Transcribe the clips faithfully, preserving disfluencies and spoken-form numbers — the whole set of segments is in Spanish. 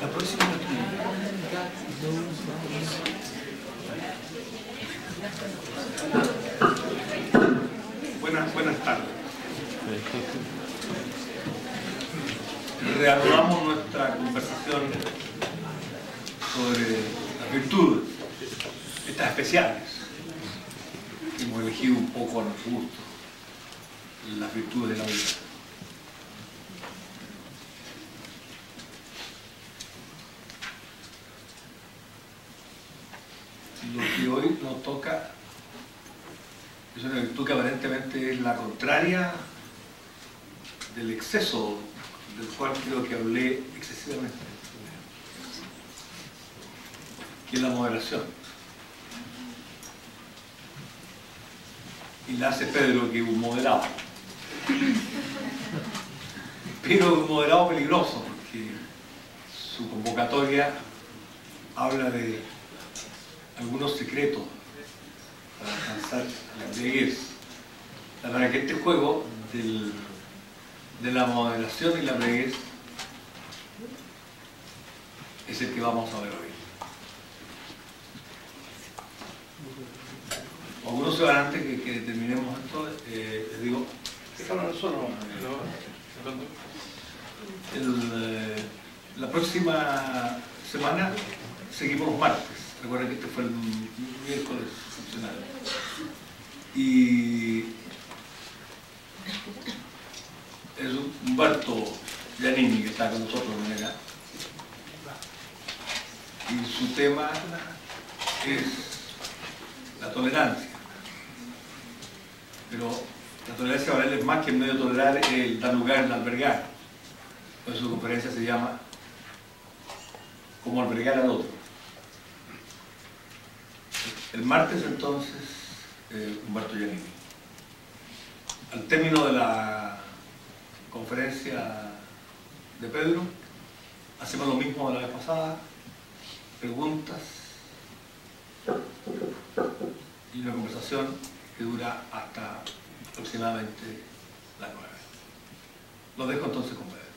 La próxima Buenas, buenas tardes. Reanudamos nuestra conversación sobre las virtudes, estas especiales. Hemos elegido un poco a nuestro gusto las virtudes de la vida. Lo que hoy nos toca es una virtud que aparentemente es la contraria del exceso, del cual creo que hablé excesivamente, que es la moderación. Y la hace Pedro, que es un moderado. Pero un moderado peligroso, porque su convocatoria habla de algunos secretos para alcanzar la embriaguez. La verdad que este juego del, de la moderación y la embriaguez es el que vamos a ver hoy. Algunos se van antes que, que terminemos esto, eh, les digo, el, eh, la próxima semana seguimos los martes. Recuerden que este fue el miércoles excepcional. Y es Humberto Giannini que está con nosotros acá. Y su tema es la tolerancia. Pero la tolerancia para él es más que el medio tolerar, el dar lugar, el albergar. Por eso su conferencia se llama "Cómo albergar al otro". El martes entonces, eh, Humberto Giannini. Al término de la conferencia de Pedro, hacemos lo mismo de la vez pasada, preguntas y una conversación que dura hasta aproximadamente las nueve. Lo dejo entonces con Pedro.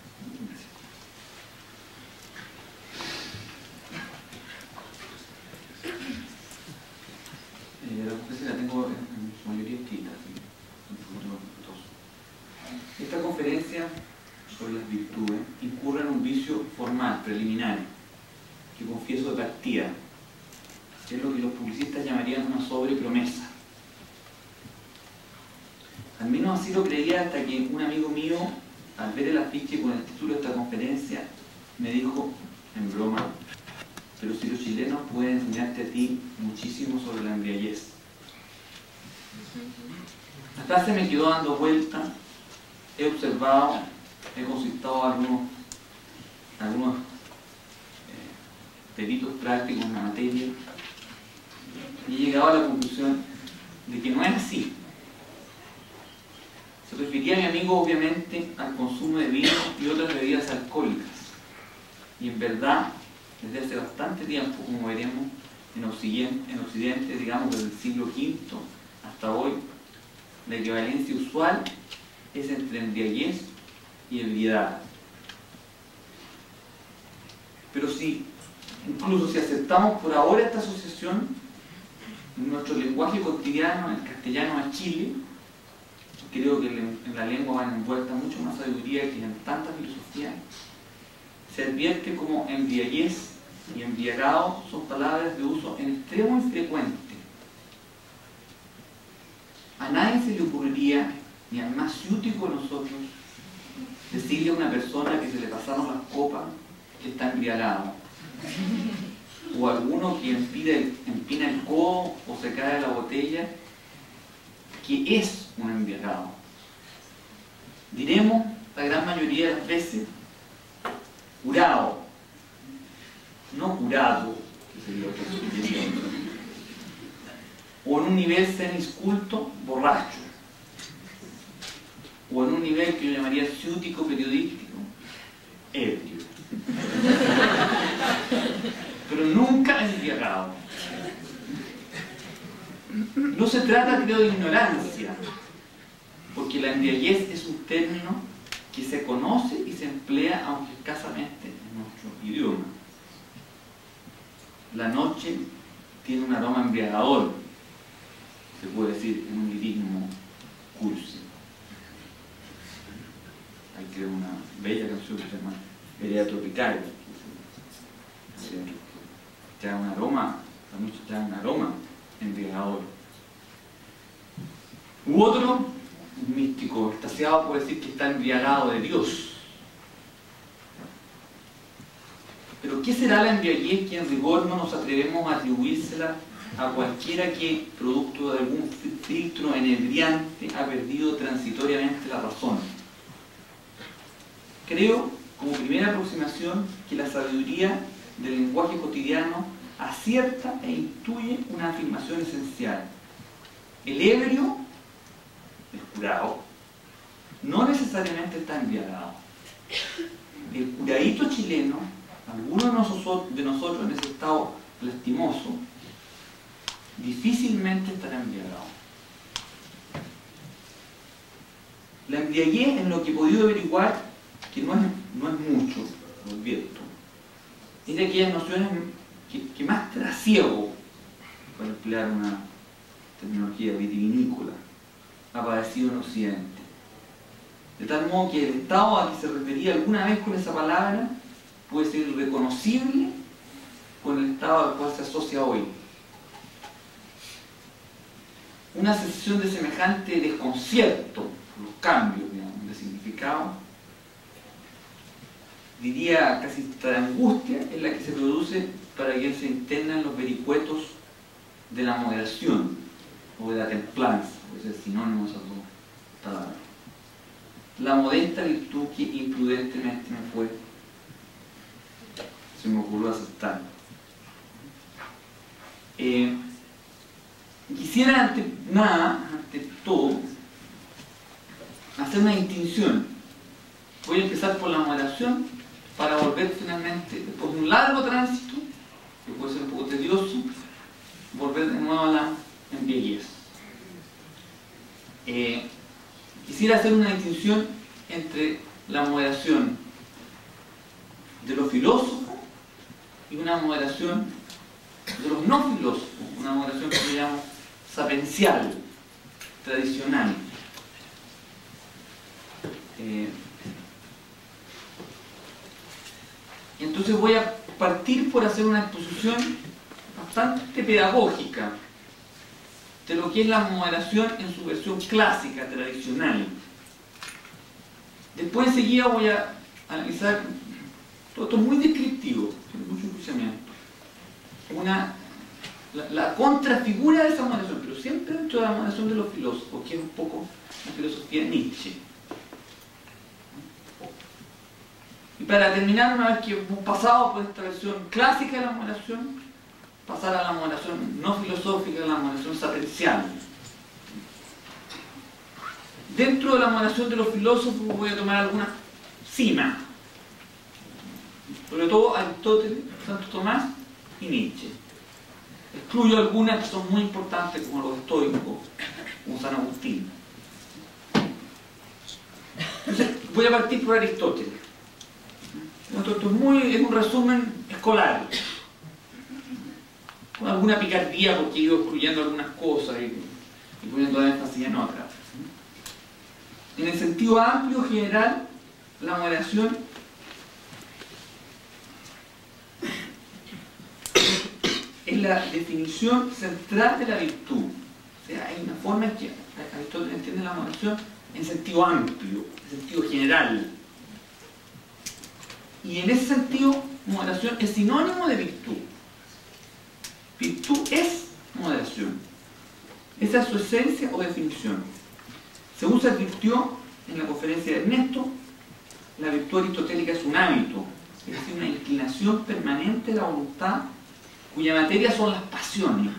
Eh, la conferencia la tengo en, en su mayoría escrita, así que esta conferencia sobre las virtudes incurre en un vicio formal, preliminar, que confieso de partida, que es lo que los publicistas llamarían una sobrepromesa. Al menos así lo creía hasta que un amigo mío, al ver el afiche con el título de esta conferencia, me dijo, en broma: pero si los chilenos pueden enseñarte a ti muchísimo sobre la embriaguez. La frase me quedó dando vuelta, he observado, he consultado algunos, algunos eh, peritos prácticos en la materia y he llegado a la conclusión de que no es así. Se refería a mi amigo obviamente al consumo de vino y otras bebidas alcohólicas, y en verdad desde hace bastante tiempo, como veremos, en Occidente, en Occidente, digamos desde el siglo quinto hasta hoy, la equivalencia usual es entre embriaguez y ebriedad. Pero si, incluso si aceptamos por ahora esta asociación, en nuestro lenguaje cotidiano, en el castellano a Chile, creo que en la lengua van envuelta mucho más sabiduría que en tanta filosofía, se advierte como embriaguez y embriagado son palabras de uso en extremo infrecuente. A nadie se le ocurriría, ni al más ciútico de nosotros, decirle a una persona que se le pasaron las copas que está embriagado, o a alguno que empina el, empina el codo o se cae de la botella, que es un embriagado. Diremos la gran mayoría de las veces curado, no curado, que sería otra expresión, o en un nivel semisculto, borracho, o en un nivel que yo llamaría ciútico periodístico, ebrio. Pero nunca embriagado. No se trata, creo, de ignorancia, porque la embriaguez es un término que se conoce y se emplea, aunque escasamente, en nuestro idioma. la noche tiene un aroma embriagador, se puede decir en un lirismo cursi. Hay que ver una bella canción que se llama Vereda Tropical, que da un aroma, la noche te da un aroma embriagador. U otro, un místico extasiado puede decir que está embriagado de Dios. Pero ¿qué será la embriaguez que en rigor no nos atrevemos a atribuírsela a cualquiera que, producto de algún filtro enebriante, ha perdido transitoriamente la razón? Creo, como primera aproximación, que la sabiduría del lenguaje cotidiano acierta e intuye una afirmación esencial. El ebrio, el curado, no necesariamente está embriagado. El curadito chileno, algunos de nosotros en ese estado lastimoso, difícilmente estará embriagado. La embriaguez, en lo que he podido averiguar, que no es, no es mucho, lo advierto, es de aquellas nociones que, que más trasiego, para emplear una terminología vitivinícola, ha padecido en Occidente. De tal modo que el estado a que se refería alguna vez con esa palabra puede ser irreconocible con el estado al cual se asocia hoy. Una sensación de semejante desconcierto, los cambios, digamos, de significado, diría casi esta angustia, es la que se produce para quien se interna en los vericuetos de la moderación o de la templanza, que es el sinónimo de esas dos palabras. La modesta virtud que imprudentemente me fue, se me ocurrió aceptar. Eh, quisiera ante nada, ante todo, hacer una distinción. Voy a empezar por la moderación para volver finalmente, después de un largo tránsito, que puede ser un poco tedioso, volver de nuevo a la embriaguez. Eh, quisiera hacer una distinción entre la moderación de los filósofos y una moderación de los no filósofos, una moderación que se llama sapiencial, tradicional. Eh, y entonces voy a partir por hacer una exposición bastante pedagógica de lo que es la moderación en su versión clásica, tradicional. Después enseguida voy a analizar, todo esto es muy descriptivo, tiene mucho enjuiciamiento, una, la, la contrafigura de esa moderación, pero siempre dentro de la moderación de los filósofos, que es un poco la filosofía de Nietzsche. Y para terminar, una vez que hemos pasado por esta versión clásica de la moderación, pasar a la moderación no filosófica, a la moderación sapiencial. Dentro de la moderación de los filósofos voy a tomar alguna cima, sobre todo Aristóteles, Santo Tomás y Nietzsche. Excluyo algunas que son muy importantes, como los estoicos, como San Agustín. Entonces, voy a partir por Aristóteles. Esto es, muy, es un resumen escolar, con alguna picardía porque he ido excluyendo algunas cosas y, y poniendo énfasis en otras. En el sentido amplio general, la moderación es la definición central de la virtud. O sea, hay una forma en que Aristóteles entiende la moderación en sentido amplio, en sentido general. Y en ese sentido, moderación es sinónimo de virtud. Virtud es moderación. Esa es su esencia o definición. Según se advirtió en la conferencia de Ernesto, la virtud aristotélica es un hábito, es decir, una inclinación permanente de la voluntad cuya materia son las pasiones.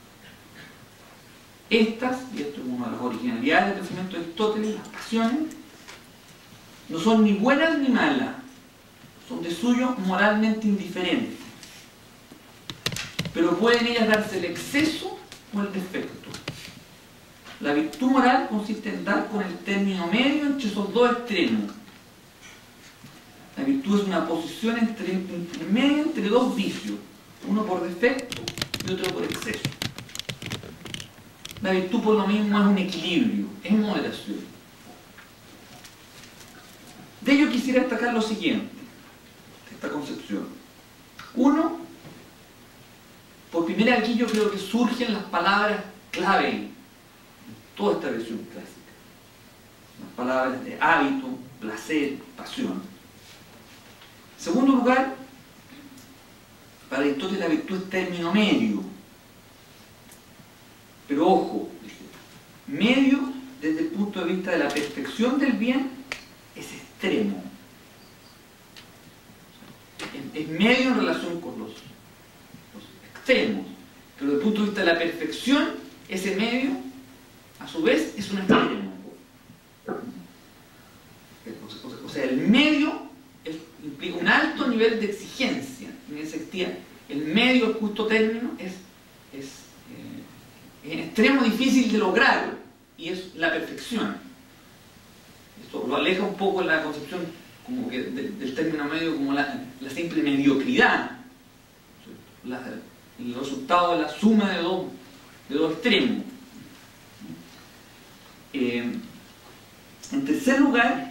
Estas, y esto es una de las originalidades del pensamiento de Aristóteles, las pasiones no son ni buenas ni malas, son de suyo moralmente indiferentes, pero pueden ellas darse el exceso o el defecto. La virtud moral consiste en dar con el término medio entre esos dos extremos. La virtud es una posición entre, entre medio entre dos vicios, uno por defecto y otro por exceso. La virtud por lo mismo es un equilibrio, es moderación. De ello quisiera destacar lo siguiente, esta concepción. Uno, por primera vez aquí yo creo que surgen las palabras clave en toda esta versión clásica. Las palabras de hábito, placer, pasión. En segundo lugar, para Aristóteles la virtud es término medio. Pero ojo, medio desde el punto de vista de la perfección del bien es extremo. Es medio en relación con los, los extremos. Pero desde el punto de vista de la perfección, ese medio, a su vez, es un extremo. O sea, el medio es, implica un alto nivel de exigencia. En ese sentido, el medio, el justo término, es, es, eh, es extremo difícil de lograr y es la perfección. Esto lo aleja un poco en la concepción como que de, del término medio como la, la simple mediocridad, la, el resultado de la suma de dos, de dos extremos. Eh, en tercer lugar,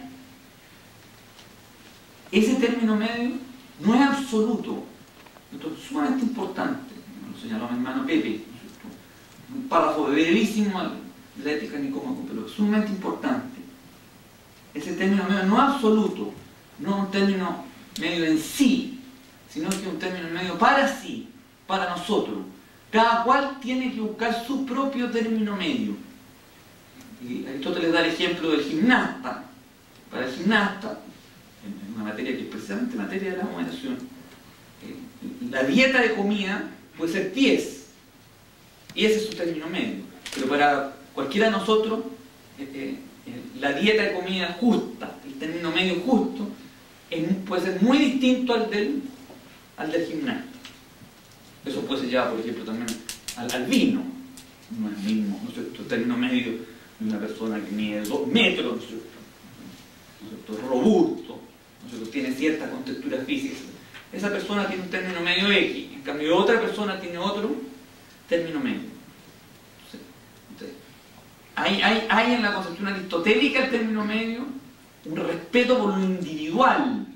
ese término medio no es absoluto. Esto es sumamente importante, lo señaló mi hermano Pepe, un párrafo brevísimo de la Ética Nicómaco, pero es sumamente importante. Ese término medio no es absoluto, no es un término medio en sí, sino que es un término medio para sí, para nosotros. Cada cual tiene que buscar su propio término medio. Y Aristóteles da el ejemplo del gimnasta. Para el gimnasta, en una materia que es precisamente materia de la moderación, eh, la dieta de comida puede ser diez, y ese es su término medio. Pero para cualquiera de nosotros, eh, eh, la dieta de comida justa, el término medio justo, es, puede ser muy distinto al del, al del gimnasta. Eso puede ser llevado, por ejemplo, también al, al vino. No es el mismo, ¿no es cierto? El término medio de una persona que mide dos metros, ¿no es cierto? ¿No es cierto? Robusto, ¿no es cierto? Tiene cierta contextura física. Esa persona tiene un término medio X, en cambio otra persona tiene otro término medio. Entonces, hay, hay, hay en la concepción aristotélica el término medio un respeto por lo individual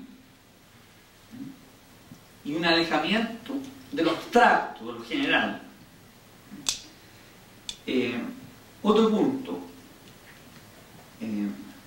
y un alejamiento de lo abstracto, de lo general. Eh, otro punto eh,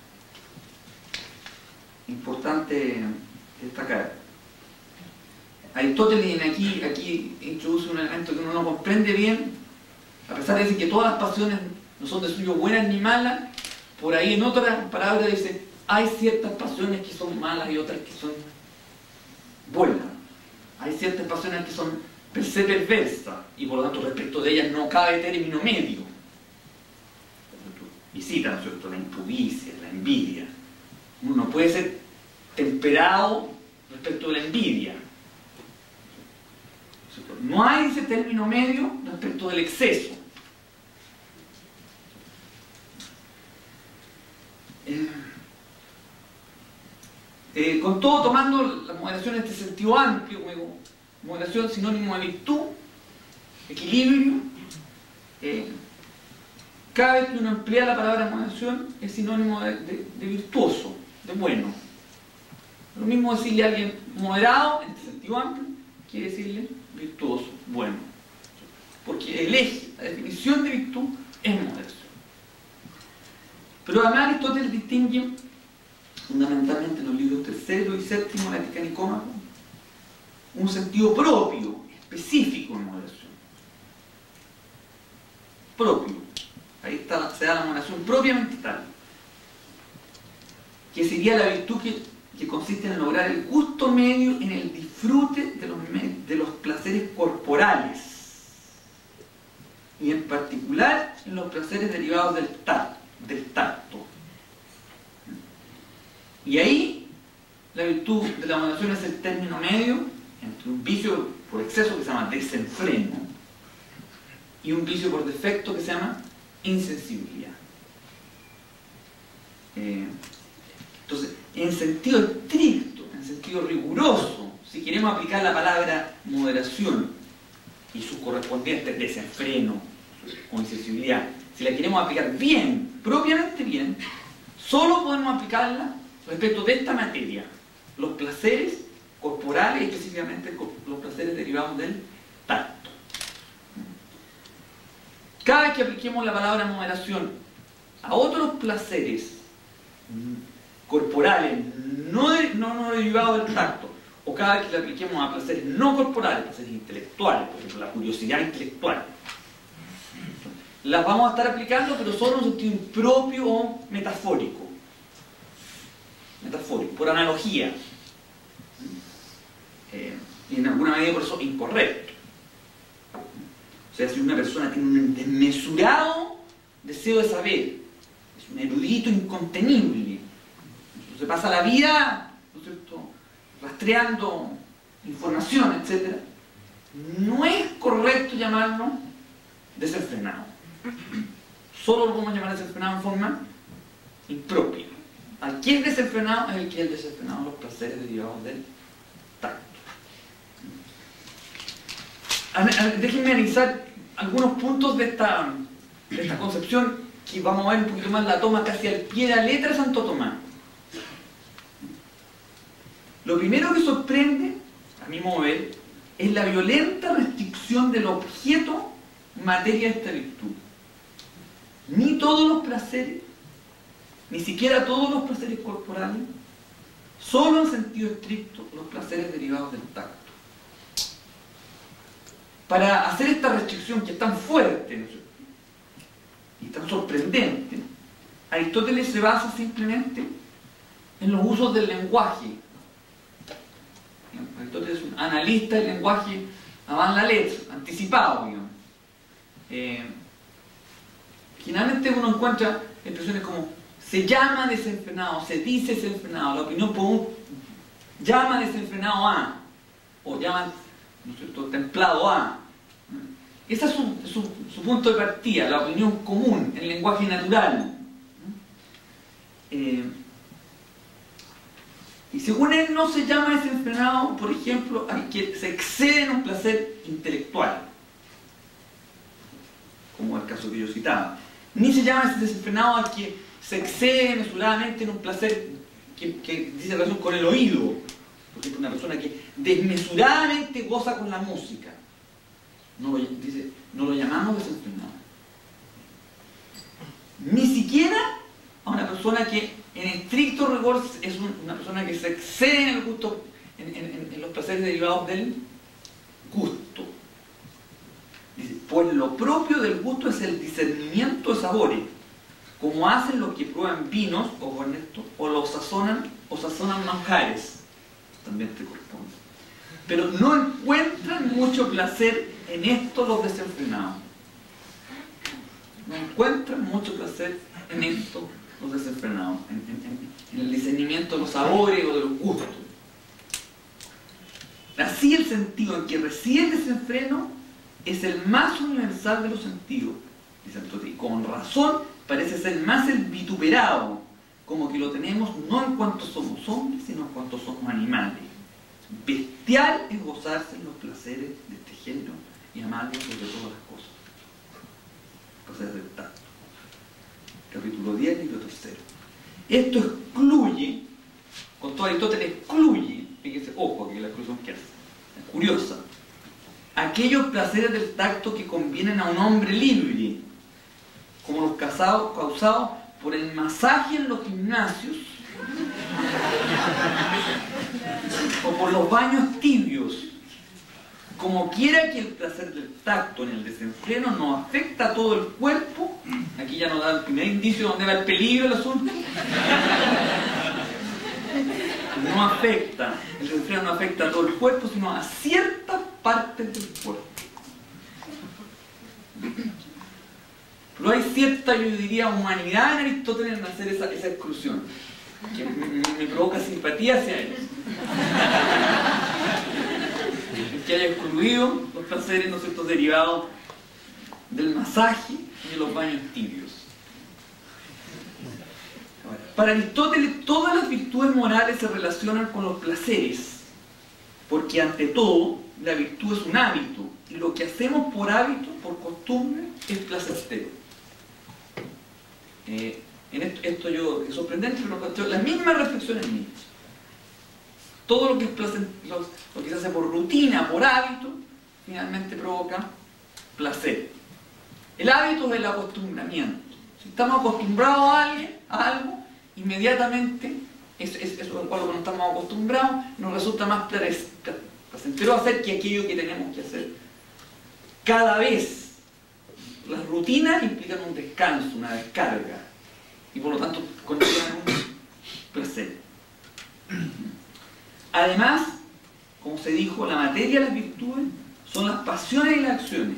importante destacar. Aristóteles aquí, aquí introduce un elemento que uno no comprende bien, a pesar de decir que todas las pasiones no son de suyo buenas ni malas. Por ahí en otras palabras dice, hay ciertas pasiones que son malas y otras que son buenas. Hay ciertas pasiones que son per se perversas y por lo tanto respecto de ellas no cabe término medio. Y cita, ¿no es cierto?, la impudicia, la envidia. Uno no puede ser temperado respecto de la envidia. No hay ese término medio respecto del exceso. Eh, eh, con todo, tomando la moderación en este sentido amplio, como moderación sinónimo de virtud, equilibrio, eh, cada vez que uno emplea la palabra moderación es sinónimo de, de, de virtuoso, de bueno. Lo mismo decirle a alguien moderado, en este sentido amplio, quiere decirle virtuoso, bueno. Porque el eje, la definición de virtud es moderación. Pero además Aristóteles distingue fundamentalmente en los libros tercero y séptimo de la Ética Nicómaco un sentido propio, específico en moderación. Propio. Ahí está, se da la moderación propiamente tal. Que sería la virtud que, que consiste en lograr el justo medio en el disfrute de los, de los placeres corporales. Y en particular en los placeres derivados del tacto. del tacto. Y ahí la virtud de la moderación es el término medio entre un vicio por exceso que se llama desenfreno y un vicio por defecto que se llama insensibilidad. Eh, entonces, en sentido estricto, en sentido riguroso, si queremos aplicar la palabra moderación y su correspondiente desenfreno o insensibilidad, si la queremos aplicar bien, propiamente bien, solo podemos aplicarla respecto de esta materia, los placeres corporales, y específicamente los placeres derivados del tacto. Cada vez que apliquemos la palabra moderación a otros placeres corporales no, de, no, no derivados del tacto, o cada vez que la apliquemos a placeres no corporales, placeres intelectuales, por ejemplo, la curiosidad intelectual, las vamos a estar aplicando, pero solo en un sentido impropio o metafórico. Metafórico, por analogía. Eh, y en alguna medida por eso incorrecto. O sea, si una persona tiene un desmesurado deseo de saber, es un erudito incontenible, se pasa la vida, ¿no es cierto?, rastreando información, etcétera, no es correcto llamarlo desenfrenado. Solo lo podemos llamar desenfrenado en forma impropia. Al que es desenfrenado es el que es desenfrenado en los placeres derivados del tacto. Déjenme analizar algunos puntos de esta, de esta concepción, que vamos a ver un poquito más, la toma casi al pie de la letra de Santo Tomás. Lo primero que sorprende, a mi modo de ver, es la violenta restricción del objeto materia de esta virtud. Ni todos los placeres, ni siquiera todos los placeres corporales, solo en sentido estricto los placeres derivados del tacto. Para hacer esta restricción que es tan fuerte, ¿no es cierto?, y tan sorprendente, Aristóteles se basa simplemente en los usos del lenguaje. Aristóteles es un analista del lenguaje avant la lettre, anticipado, digamos. Eh, generalmente uno encuentra expresiones como se llama desenfrenado, se dice desenfrenado, la opinión común llama desenfrenado a, o llama, ¿no es cierto?, templado a. Ese es su, su, su punto de partida, la opinión común, el lenguaje natural. Eh, y según él no se llama desenfrenado, por ejemplo, al que se excede en un placer intelectual, como el caso que yo citaba. Ni se llama desenfrenado al que se excede mesuradamente en un placer que, que dice relación con el oído. Por ejemplo, una persona que desmesuradamente goza con la música. No lo, dice, no lo llamamos desenfrenado. Ni siquiera a una persona que en estricto rigor es un, una persona que se excede en el gusto, en, en, en los placeres derivados del gusto. Dice, pues lo propio del gusto es el discernimiento de sabores, como hacen los que prueban vinos o con esto, o los sazonan o sazonan manjares, también te corresponde. Pero no encuentran mucho placer en esto los desenfrenados. No encuentran mucho placer en esto los desenfrenados, en, en, en el discernimiento de los sabores o de los gustos. Así el sentido en que reside el desenfreno es el más universal de los sentidos, dice Aristóteles, y con razón parece ser más el vituperado, como que lo tenemos no en cuanto somos hombres, sino en cuanto somos animales. Bestial es gozarse en los placeres de este género y amarlos sobre todas las cosas. Placeres del tacto. Capítulo diez, libro tercero. Esto excluye, con todo Aristóteles excluye, fíjense, ojo, que la exclusión que hace, es curiosa, aquellos placeres del tacto que convienen a un hombre libre, como los causados, causados por el masaje en los gimnasios o por los baños tibios. Como quiera que el placer del tacto en el desenfreno no afecta a todo el cuerpo, aquí ya nos da el primer indicio de dónde va el peligro del asunto. No afecta, el desenfreno no afecta a todo el cuerpo, sino a ciertas partes del cuerpo. Pero hay cierta, yo diría, humanidad en Aristóteles en hacer esa, esa exclusión, que me, me provoca simpatía hacia ellos. Que haya excluido los placeres, ¿no es cierto?, derivados del masaje y de los baños tibios. Para Aristóteles, todas las virtudes morales se relacionan con los placeres, porque ante todo la virtud es un hábito, y lo que hacemos por hábito, por costumbre, es placentero. Eh, en esto, esto yo, es sorprendente, pero la misma reflexión en mí. Todo lo que, es placent, lo, lo que se hace por rutina, por hábito, finalmente provoca placer. El hábito es el acostumbramiento. Si estamos acostumbrados a alguien, a algo, inmediatamente, eso es, es algo que no estamos acostumbrados, nos resulta más placentero hacer que aquello que tenemos que hacer. Cada vez, las rutinas implican un descanso, una descarga, y por lo tanto conllevan un placer. Además, como se dijo, la materia de las virtudes son las pasiones y las acciones.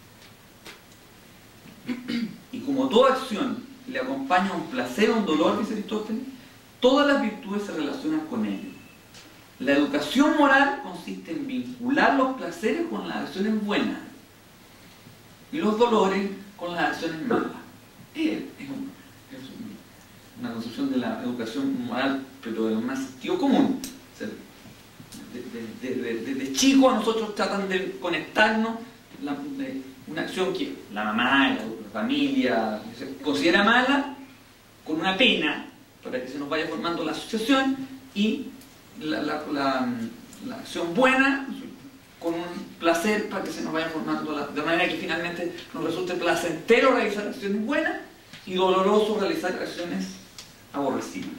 Y como toda acción le acompaña un placer o un dolor, dice Aristóteles, todas las virtudes se relacionan con ello. La educación moral consiste en vincular los placeres con las acciones buenas y los dolores con las acciones malas. Es, un, es una concepción de la educación moral, pero de lo más sentido común. O sea, desde de, de, de, de chicos a nosotros tratan de conectarnos la, de una acción que la mamá, la, la familia se considera mala, con una pena, para que se nos vaya formando la asociación, y la, la, la, la acción buena con un placer para que se nos vaya formando la, de manera que finalmente nos resulte placentero realizar acciones buenas y doloroso realizar acciones aborrecibles.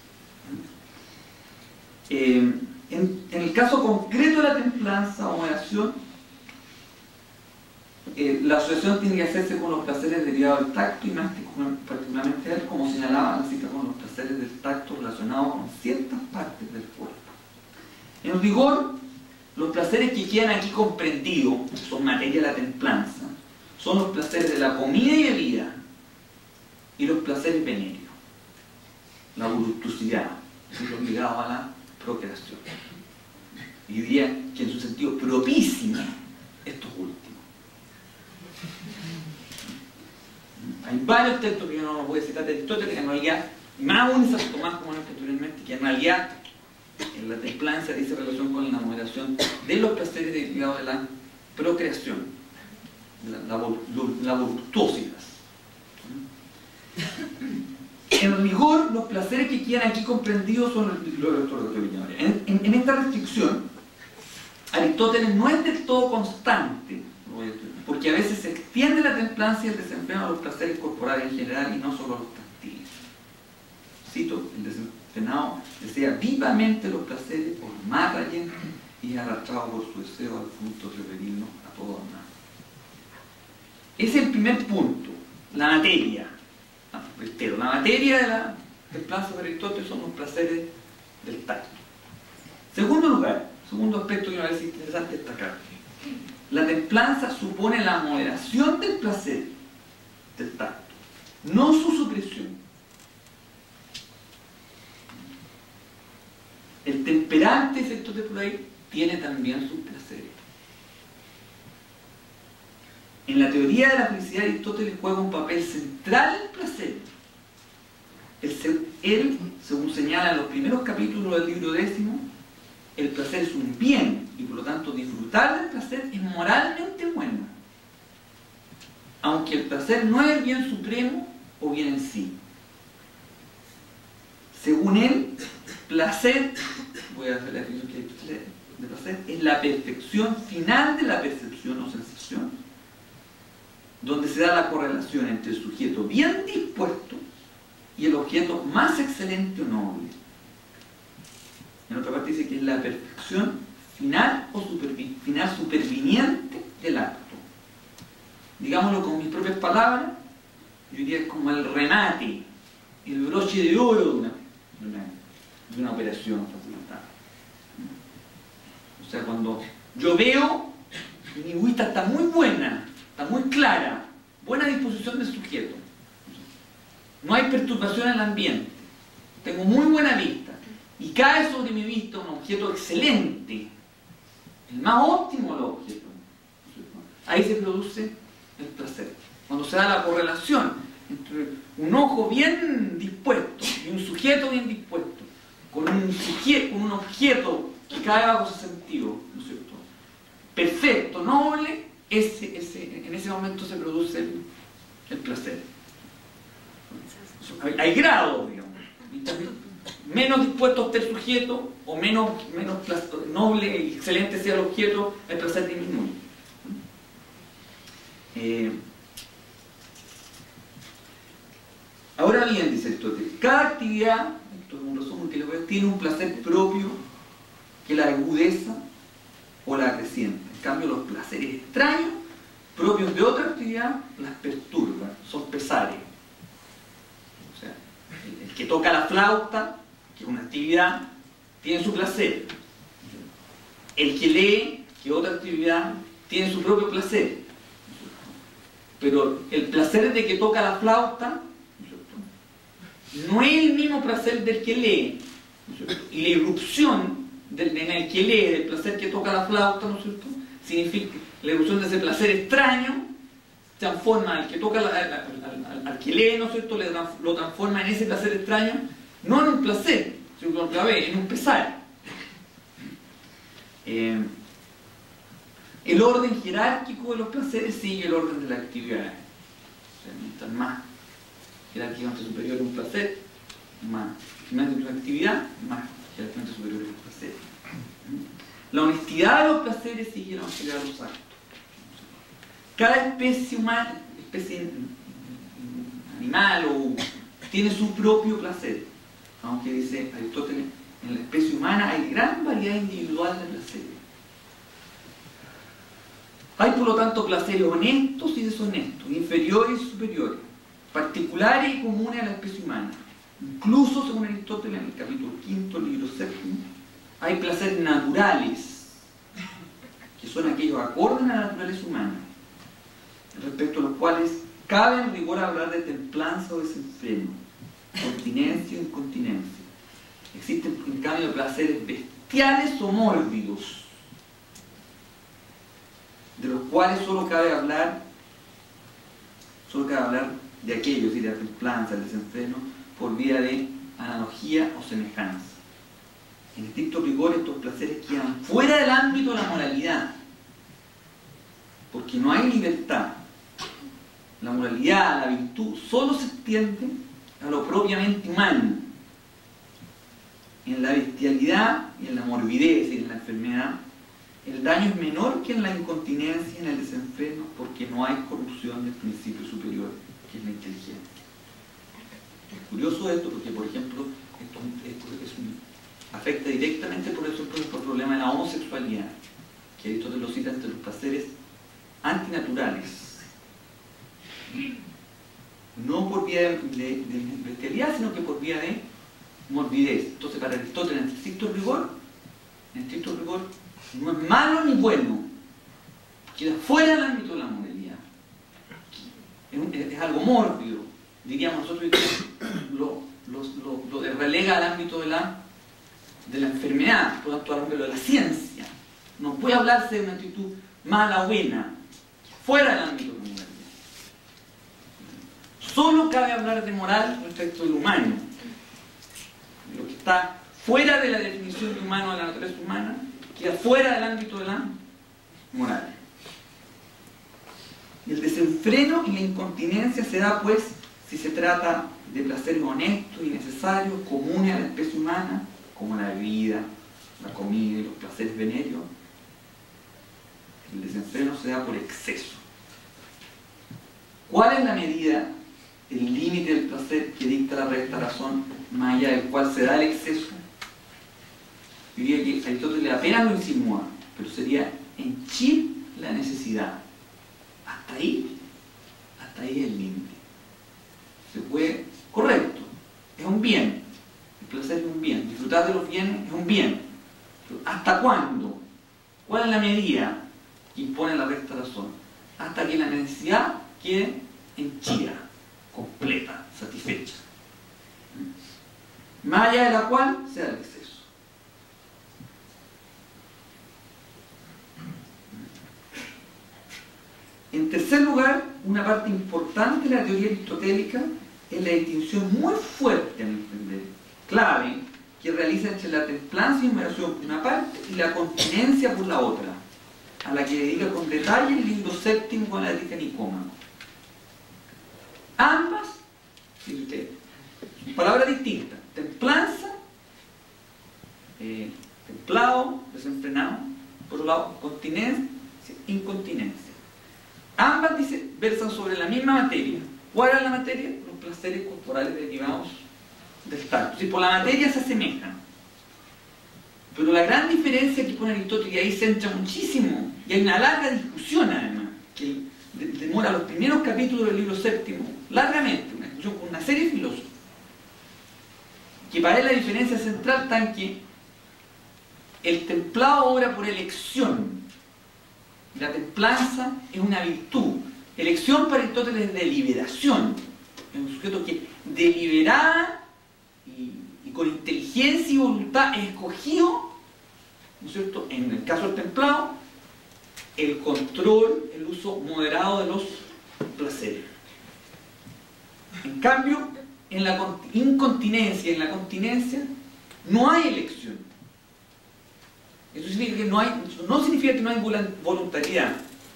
Eh, en, en el caso concreto de la templanza o moderación, eh, la asociación tiene que hacerse con los placeres derivados del tacto y más particularmente él, como señalaba la cita, con los placeres del tacto relacionados con ciertas partes del cuerpo. En rigor, los placeres que quedan aquí comprendidos, que son materia de la templanza, son los placeres de la comida y bebida y los placeres venéreos, la voluptuosidad, es lo ligado a la procreación. Y diría que en su sentido propísima estos últimos. Hay varios textos que yo no voy a citar de Aristóteles, que en realidad, más aún Santo Tomás, como lo anteriormente, que en realidad en la templanza dice relación con la moderación de los placeres derivados de la procreación, la, la, la voluptuosidad. En rigor, los placeres que quedan aquí comprendidos son el título del autor de en, en, en esta restricción, Aristóteles no es del todo constante, porque a veces se extiende la templanza y el desenfreno a los placeres corporales en general y no solo a los táctiles. Cito, el desenfrenado desea vivamente los placeres por más rayente y es arrastrado por su deseo al punto de referirnos a todo nada. Ese es el primer punto, la materia. Pero la materia de la templanza de Aristóteles son los placeres del tacto. Segundo lugar, segundo aspecto que me parece interesante destacar. La templanza supone la moderación del placer del tacto, no su supresión. El temperante efecto de por ahí tiene también sus placeres. En la teoría de la felicidad, Aristóteles juega un papel central en el placer. Él, él, según señala en los primeros capítulos del libro décimo, el placer es un bien y por lo tanto disfrutar del placer es moralmente bueno, aunque el placer no es el bien supremo o bien en sí. Según él, placer, voy a hacer la definición que Aristóteles de placer, es la perfección final de la percepción o sensación, donde se da la correlación entre el sujeto bien dispuesto y el objeto más excelente o noble. En otra parte dice que es la perfección final o supervi final superviniente del acto. Digámoslo con mis propias palabras, yo diría que es como el remate, el broche de oro de una, de una, de una operación facilitada. O sea, cuando yo veo que mi vista está muy buena, está muy clara, buena disposición del sujeto, no hay perturbación en el ambiente, tengo muy buena vista, y cae sobre mi vista un objeto excelente, el más óptimo de los objetos, ahí se produce el placer. Cuando se da la correlación entre un ojo bien dispuesto y un sujeto bien dispuesto, con un, sujeto, con un objeto que cae bajo su sentido, ¿no es cierto? perfecto, noble, ese, ese, en ese momento se produce el, el placer. Hay, hay grados, digamos. Menos dispuesto esté el sujeto, o menos, menos noble y excelente sea el objeto, el placer disminuye. Eh, ahora bien, dice Aristóteles, cada actividad, esto es un resumen que les voy a, tiene un placer propio que la agudeza o la acrecienta. En cambio, los placeres extraños, propios de otra actividad, las perturban, son pesares. O sea, el, el que toca la flauta, que es una actividad, tiene su placer. El que lee, que es otra actividad, tiene su propio placer. Pero el placer de que toca la flauta no es el mismo placer del que lee. Y la irrupción del, en el que lee, del placer que toca la flauta, ¿no es cierto?, significa la irrupción de ese placer extraño, transforma al que toca la, al, al, al, al que lee, ¿no es cierto?, le, lo transforma en ese placer extraño, no en un placer, sino en un pesar. Eh, el orden jerárquico de los placeres sigue el orden de la actividad. O sea, mientras más jerárquicamente superior es un placer, más jerárquicamente una actividad, más jerárquicamente superior es un placer. La honestidad de los placeres sigue la honestidad de los actos. Cada especie humana, especie animal o tiene su propio placer. Aunque dice Aristóteles, en la especie humana hay gran variedad individual de placeres. Hay por lo tanto placeres honestos y deshonestos, inferiores y superiores, particulares y comunes a la especie humana. Incluso, según Aristóteles, en el capítulo quinto, libro séptimo, hay placeres naturales, que son aquellos acordes a la naturaleza humana, respecto a los cuales cabe en rigor hablar de templanza o desenfreno, continencia o incontinencia. Existen, en cambio, placeres bestiales o mórbidos, de los cuales solo cabe hablar, solo cabe hablar de aquellos, y de la templanza, el desenfreno, por vía de analogía o semejanza. En estricto rigor, estos placeres quedan fuera del ámbito de la moralidad, porque no hay libertad. La moralidad, la virtud, solo se extiende a lo propiamente humano. En la bestialidad y en la morbidez y en la enfermedad, el daño es menor que en la incontinencia y en el desenfreno, porque no hay corrupción del principio superior, que es la inteligencia. Es curioso esto porque, por ejemplo, esto, esto es un, afecta directamente, por eso, por el problema de la homosexualidad, que Aristóteles lo cita entre los placeres antinaturales. No por vía de, de, de bestialidad, sino que por vía de morbidez. Entonces, para Aristóteles, en estricto rigor, en estricto rigor, no es malo ni bueno, queda fuera del ámbito de la moralidad. Es, es algo mórbido, diríamos nosotros, lo, lo, lo, lo relega al ámbito de la, de la enfermedad, por lo tanto al ámbito de la ciencia. No puede hablarse de una actitud mala o buena, fuera del ámbito de la moralidad. Solo cabe hablar de moral respecto del humano. Lo que está fuera de la definición de humano de la naturaleza humana queda fuera del ámbito de la moral. El desenfreno y la incontinencia se da, pues, si se trata de placeres honestos y necesarios, comunes a la especie humana, como la bebida, la comida y los placeres venéreos. El desenfreno se da por exceso. ¿Cuál es la medida, el límite del placer que dicta la recta razón, más allá del cual se da el exceso? Yo diría que Aristóteles apenas lo insinúa, pero sería henchir la necesidad. Hasta ahí, hasta ahí es el límite. Se puede, correcto, es un bien. El placer es un bien. Disfrutar de los bienes es un bien. Pero ¿hasta cuándo? ¿Cuál es la medida que impone la recta razón? Hasta que la necesidad quede henchida, completa, satisfecha. Más allá de la cual se da el exceso. En tercer lugar, una parte importante de la teoría aristotélica es la distinción muy fuerte, a mi entender, clave, que realiza entre la templanza y moderación por una parte y la continencia por la otra, a la que en detalle el libro séptimo con la ética nicómaco. Ambas, dice usted, palabras distintas: templanza, eh, templado, desenfrenado; por otro lado, continencia, incontinencia. Ambas, dice, versan sobre la misma materia. ¿Cuál es la materia? Los placeres corporales derivados del tacto. Si por la materia se asemejan, pero la gran diferencia que pone Aristóteles, y ahí se entra muchísimo, y hay una larga discusión además, que demora los primeros capítulos del libro séptimo, largamente, una discusión con una serie de filósofos, que para él la diferencia central está en que el templado obra por elección, la templanza es una virtud. Elección para Aristóteles es deliberación, es un sujeto que deliberada y, y con inteligencia y voluntad es escogido, ¿no es cierto?, en el caso del templado, el control, el uso moderado de los placeres. En cambio, en la incontinencia, en la continencia, no hay elección. Eso significa que no hay, no significa que no hay voluntariedad.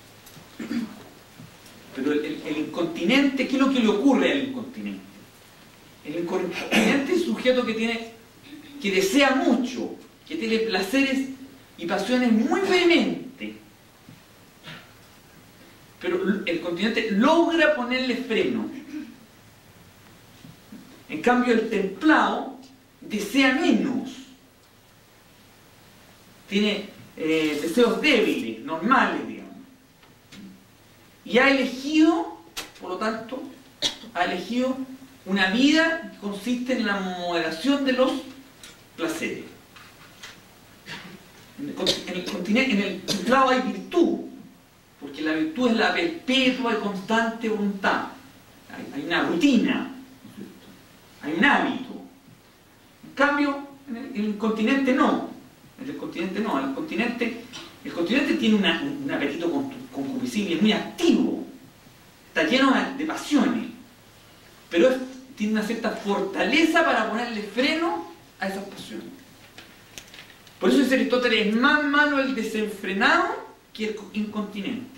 Pero el, el, el incontinente, ¿qué es lo que le ocurre al incontinente? El incontinente es un sujeto que tiene, que desea mucho, que tiene placeres y pasiones muy vehementes. Pero el continente logra ponerle freno. En cambio, el templado desea menos. Tiene eh, deseos débiles, normales, digamos. Y ha elegido, por lo tanto, ha elegido una vida que consiste en la moderación de los placeres. En el, en el continente, en el templado hay virtud, porque la virtud es la perpetua y constante voluntad. Hay, hay una rutina, hay un hábito. En cambio, en el, en el continente no. En el continente no. El continente, el continente tiene una, un apetito concupiscible muy activo. Está lleno de, de pasiones. Pero es, tiene una cierta fortaleza para ponerle freno a esas pasiones. Por eso dice Aristóteles, es más malo el desenfrenado que el incontinente.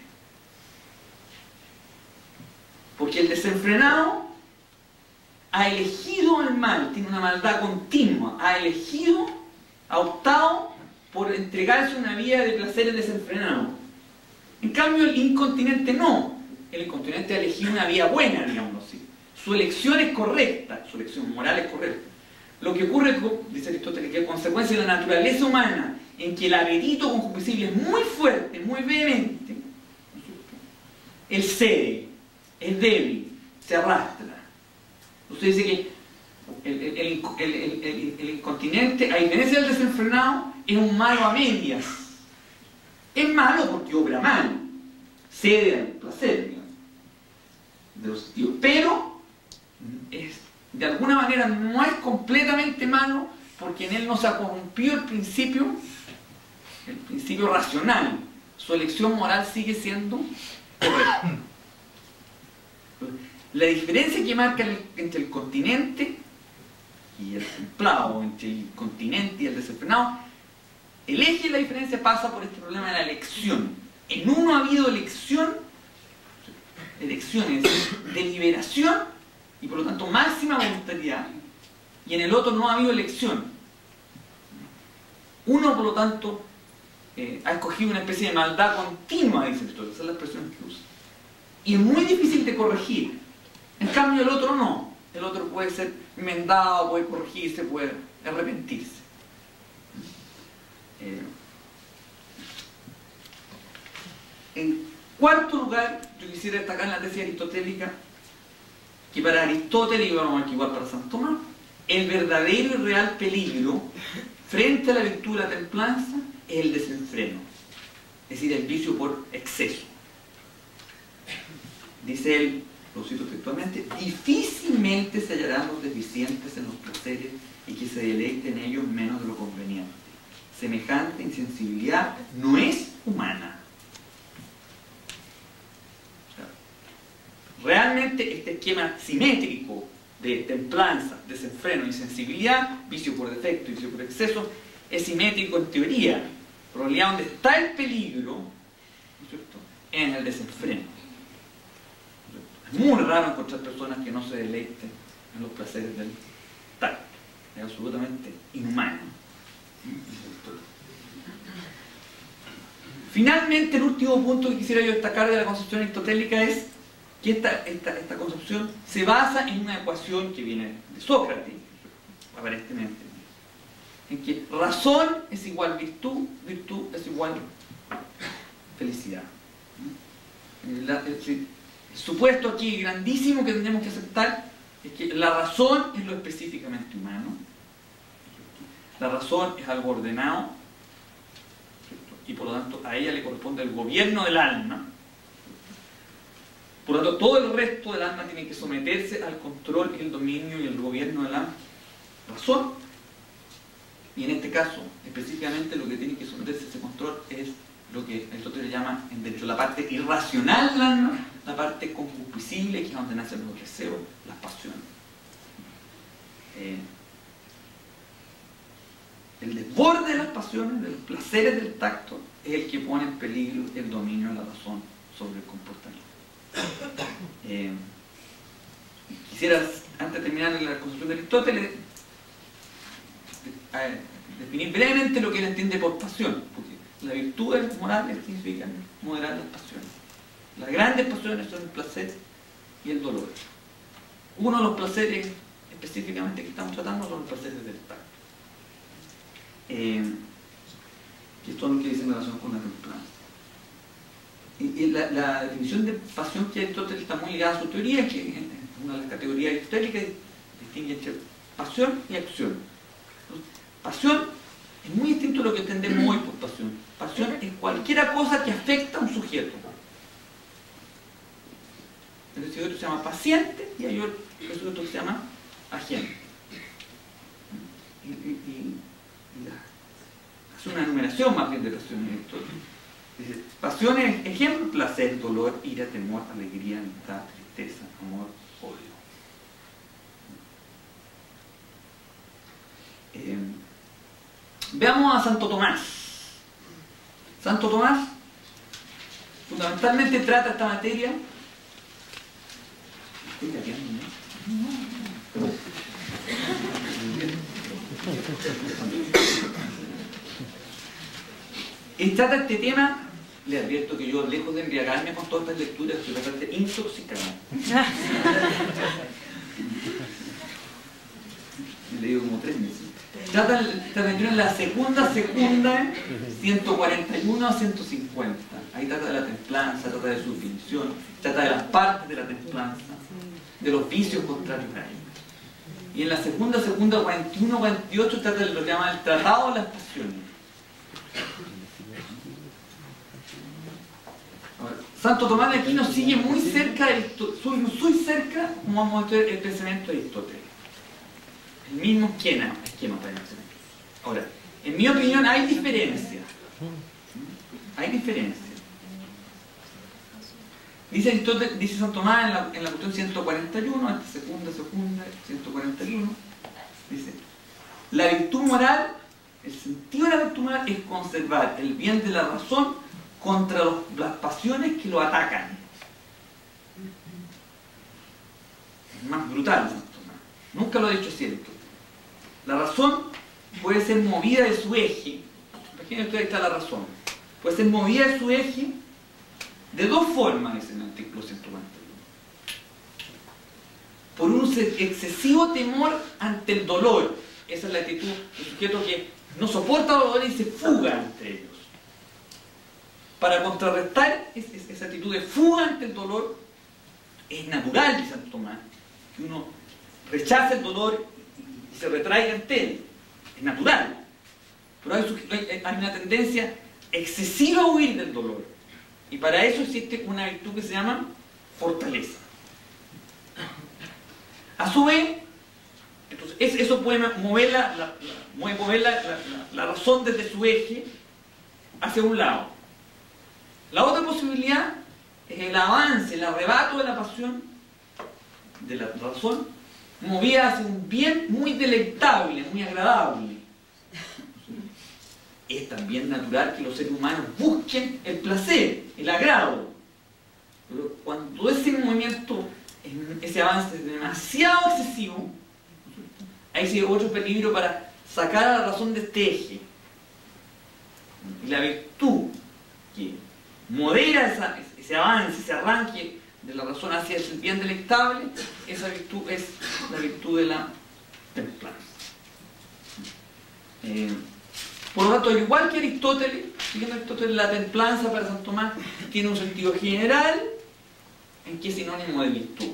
Porque el desenfrenado ha elegido el mal, tiene una maldad continua, ha elegido, ha optado por entregarse una vida de placeres desenfrenados. En cambio, el incontinente no. El incontinente ha elegido una vida buena, digamos así. Su elección es correcta, su elección moral es correcta. Lo que ocurre, dice Aristóteles, que es consecuencia de la naturaleza humana, en que el apetito concupiscible es muy fuerte, muy vehemente, él cede, es débil, se arrastra. Usted dice que el, el, el, el, el, el incontinente, a diferencia del desenfrenado, es un malo a medias. Es malo porque obra mal, cede al placer, digamos, de los sentidos, pero es, de alguna manera no es completamente malo porque en él no se ha corrompido el principio, el principio racional. Su elección moral sigue siendo correcta. La diferencia que marca el, entre el continente y el templado, entre el continente y el desenfrenado, el eje de la diferencia pasa por este problema de la elección. En uno ha habido elección, elecciones, deliberación y por lo tanto máxima voluntariedad, y en el otro no ha habido elección. Uno, por lo tanto, eh, ha escogido una especie de maldad continua, dice Aristóteles, esa es la expresión que usa. Y es muy difícil de corregir. En cambio, el otro no. El otro puede ser enmendado, puede corregirse, puede arrepentirse. Eh, en cuarto lugar, yo quisiera destacar en la tesis aristotélica que para Aristóteles, y vamos a ver que igual para Santo Tomás, el verdadero y real peligro frente a la virtud de la templanza es el desenfreno, es decir, el vicio por exceso. Dice él, lo cito textualmente, difícilmente se hallarán los deficientes en los placeres y que se deleiten en ellos menos de lo conveniente. Semejante insensibilidad no es humana. Realmente este esquema simétrico de templanza, desenfreno, insensibilidad, vicio por defecto y vicio por exceso, es simétrico en teoría. Pero en realidad donde está el peligro ¿no es cierto?, en el desenfreno. Es muy raro encontrar personas que no se deleiten en los placeres del tacto. Es absolutamente inhumano. Finalmente, el último punto que quisiera yo destacar de la concepción aristotélica es que esta, esta, esta concepción se basa en una ecuación que viene de Sócrates, aparentemente, en que razón es igual virtud, virtud es igual felicidad. La, el, el supuesto aquí grandísimo que tenemos que aceptar es que la razón es lo específicamente humano, la razón es algo ordenado, y por lo tanto a ella le corresponde el gobierno del alma. Por lo tanto, todo el resto del alma tiene que someterse al control y el dominio y el gobierno de la razón. Y en este caso, específicamente, lo que tiene que someterse a ese control es lo que Aristóteles llama, de hecho, la parte irracional del alma, la parte concupiscible, que es donde nacen los deseos, las pasiones. Eh, el desborde de las pasiones, de los placeres del tacto, es el que pone en peligro el dominio de la razón sobre el comportamiento. Eh, quisiera, antes de terminar la concepción de Aristóteles, eh, definir brevemente lo que él entiende por pasión, porque la virtud moral significa moderar las pasiones. Las grandes pasiones son el placer y el dolor. Uno de los placeres específicamente que estamos tratando son los placeres del tacto, eh, que esto es lo que dice en relación con la templanza. Y, y la, la definición de pasión que Aristóteles está muy ligada a su teoría, que es una de las categorías aristotélicas, distingue entre pasión y acción. Entonces, pasión es muy distinto a lo que entendemos hoy por pasión. Pasión es cualquier cosa que afecta a un sujeto. El sujeto se llama paciente y hay otro sujeto que se llama agente. Y, y, y, y la, hace una enumeración más bien de pasiones. Dice, pasiones, ejemplo, placer, dolor, ira, temor, alegría, amistad, tristeza, amor, odio. Eh, veamos a Santo Tomás. Santo Tomás fundamentalmente trata esta materia. ¿Estoy cateando, no? Y trata este tema. Le advierto que yo, lejos de embriagarme con todas estas lecturas, estoy bastante intoxicado. Le digo como tres meses. Trata en la segunda secunda, ciento cuarenta y uno a ciento cincuenta. Ahí trata de la templanza, trata de su definición, trata de las partes de la templanza, de los vicios contrarios a ella. Y en la segunda segunda, cuarenta y uno a cuarenta y ocho, trata de lo que llama el tratado de las pasiones. Santo Tomás de Aquino sigue muy cerca, muy cerca, como vamos a ver, el pensamiento de Aristóteles. El mismo esquema, esquema para el pensamiento. Ahora, en mi opinión hay diferencia. Hay diferencia. Dice Aristóteles, dice Santo Tomás en la, en la cuestión ciento cuarenta y uno, esta segunda, segunda, ciento cuarenta y uno, dice, la virtud moral, el sentido de la virtud moral es conservar el bien de la razón contra los, las pasiones que lo atacan. Es más brutal Santo Tomás. Nunca lo ha dicho así. La razón puede ser movida de su eje. Imagínense, ahí está la razón. Puede ser movida de su eje de dos formas, dice en el artículo ciento cuarenta y uno. Por un excesivo temor ante el dolor. Esa es la actitud del sujeto que no soporta el dolor y se fuga ante ellos. Para contrarrestar esa actitud de fuga ante el dolor, es natural, dice Santo Tomás, que uno rechace el dolor y se retraiga ante él. Es natural. Pero hay, hay una tendencia excesiva a huir del dolor. Y para eso existe una virtud que se llama fortaleza. A su vez, entonces, eso puede mover, la, la, la, mover la, la, la razón desde su eje hacia un lado. La otra posibilidad es el avance, el arrebato de la pasión, de la razón, movida hacia un bien muy deleitable, muy agradable. Es también natural que los seres humanos busquen el placer, el el agrado. Pero cuando ese movimiento, ese avance es demasiado excesivo, ahí sí hay otro peligro para sacar a la razón de este eje. Y la virtud que modera esa, ese avance, ese arranque de la razón hacia el bien delectable, esa virtud es la virtud de la templanza. Eh, por lo tanto, igual que Aristóteles, siguiendo Aristóteles, la templanza para San Tomás tiene un sentido general en que es sinónimo de virtud.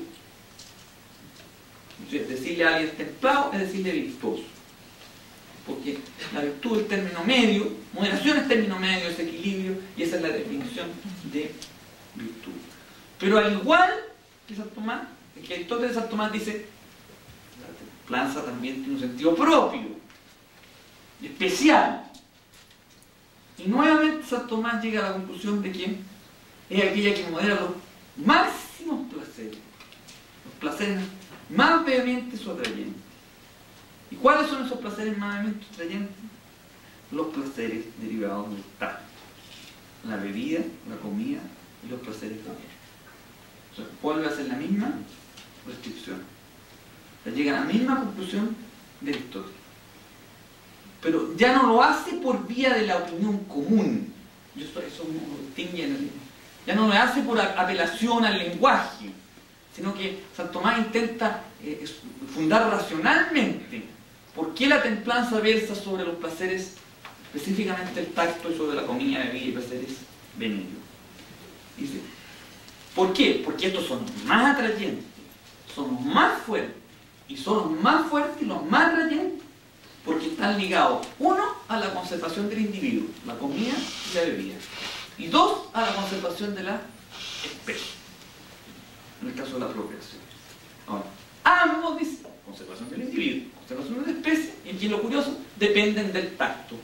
Decirle a alguien templado es decirle virtuoso, porque la virtud es término medio, moderación es término medio, es equilibrio, y esa es la definición de virtud. Pero al igual que San Tomás, que Aristóteles, San Tomás dice, la templanza también tiene un sentido propio, especial. Y nuevamente San Tomás llega a la conclusión de que es aquella que modera los máximos placeres, los placeres más vehementes o atrayentes. ¿Y cuáles son esos placeres más vehementes o atrayentes? Los placeres derivados del tacto, la bebida, la comida y los placeres venéreos. O sea, vuelve a ser la misma restricción. O sea, llega a la misma conclusión de Aristóteles. Pero ya no lo hace por vía de la opinión común. Yo estoy, eso no lo distingue en el libro. Ya no lo hace por apelación al lenguaje, sino que San Tomás intenta eh, fundar racionalmente por qué la templanza versa sobre los placeres, específicamente el tacto, y sobre la comida, bebida y placeres venéreos. Dice, ¿por qué? Porque estos son más atrayentes, son los más fuertes, y son los más fuertes y los más atrayentes porque están ligados, uno, a la conservación del individuo, la comida y la bebida, y dos, a la conservación de la especie, en el caso de la procreación. Ahora, ambos dicen conservación del individuo, conservación de la especie, y aquí lo curioso, dependen del tacto.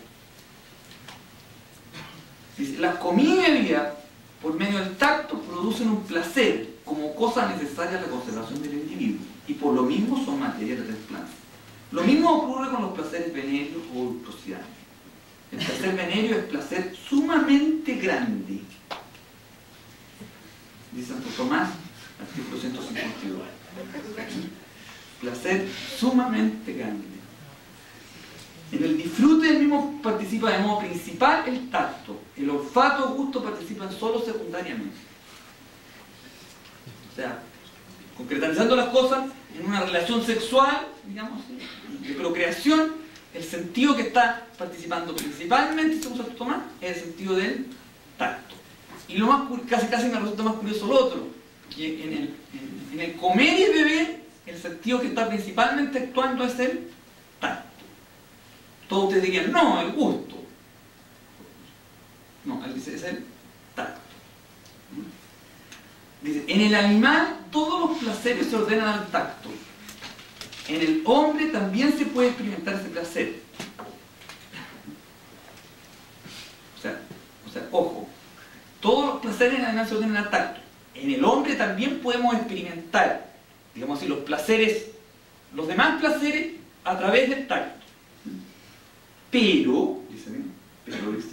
Dice, la comida y bebida, por medio del tacto, producen un placer como cosa necesaria a la conservación del individuo, y por lo mismo son materia de templanza. Lo mismo ocurre con los placeres venéreos o voluptuosidades. El placer venéreo es placer sumamente grande. Dice Santo Tomás, artículo ciento cincuenta y dos. Placer sumamente grande. En el disfrute del mismo participa de modo principal el tacto. El olfato o gusto participan solo secundariamente. O sea, concretizando las cosas en una relación sexual, digamos, de procreación, el sentido que está participando principalmente, según Santo Tomás, es el sentido del tacto. Y lo más casi casi me resulta más curioso lo otro, que en el, en, en el comer y beber, el sentido que está principalmente actuando es el tacto. Todos ustedes dirían, no, el gusto. No, él dice, es el tacto. Dice, en el animal todos los placeres se ordenan al tacto. En el hombre también se puede experimentar ese placer. O sea, o sea, ojo, todos los placeres en el animal se ordenan al tacto. En el hombre también podemos experimentar, digamos así, los placeres, los demás placeres a través del tacto. Pero, dice, pero dice,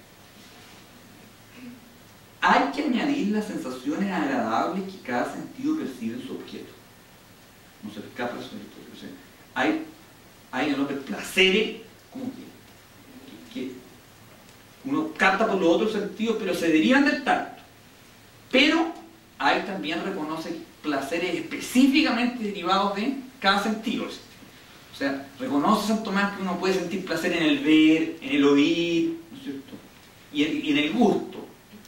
hay que añadir las sensaciones agradables que cada sentido percibe en su objeto. No se escapa eso. O sea, hay, hay en el hombre placeres como que, que, que uno capta por los otros sentidos, pero se derivan del tacto. Pero hay también reconoce placeres específicamente derivados de cada sentido. O sea, reconoce San Tomás que uno puede sentir placer en el ver, en el oír, ¿no es cierto? Y en, y en el gusto.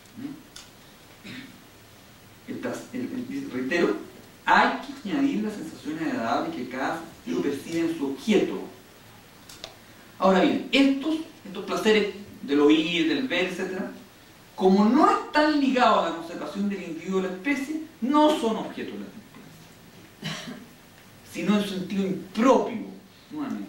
El, el, el, reitero, hay que añadir las sensaciones agradables que cada sentido percibe en su objeto. Ahora bien, estos, estos placeres del oír, del ver, etcétera, como no están ligados a la conservación del individuo de la especie, no son objeto de la templanza, sino en su sentido impropio, nuevamente.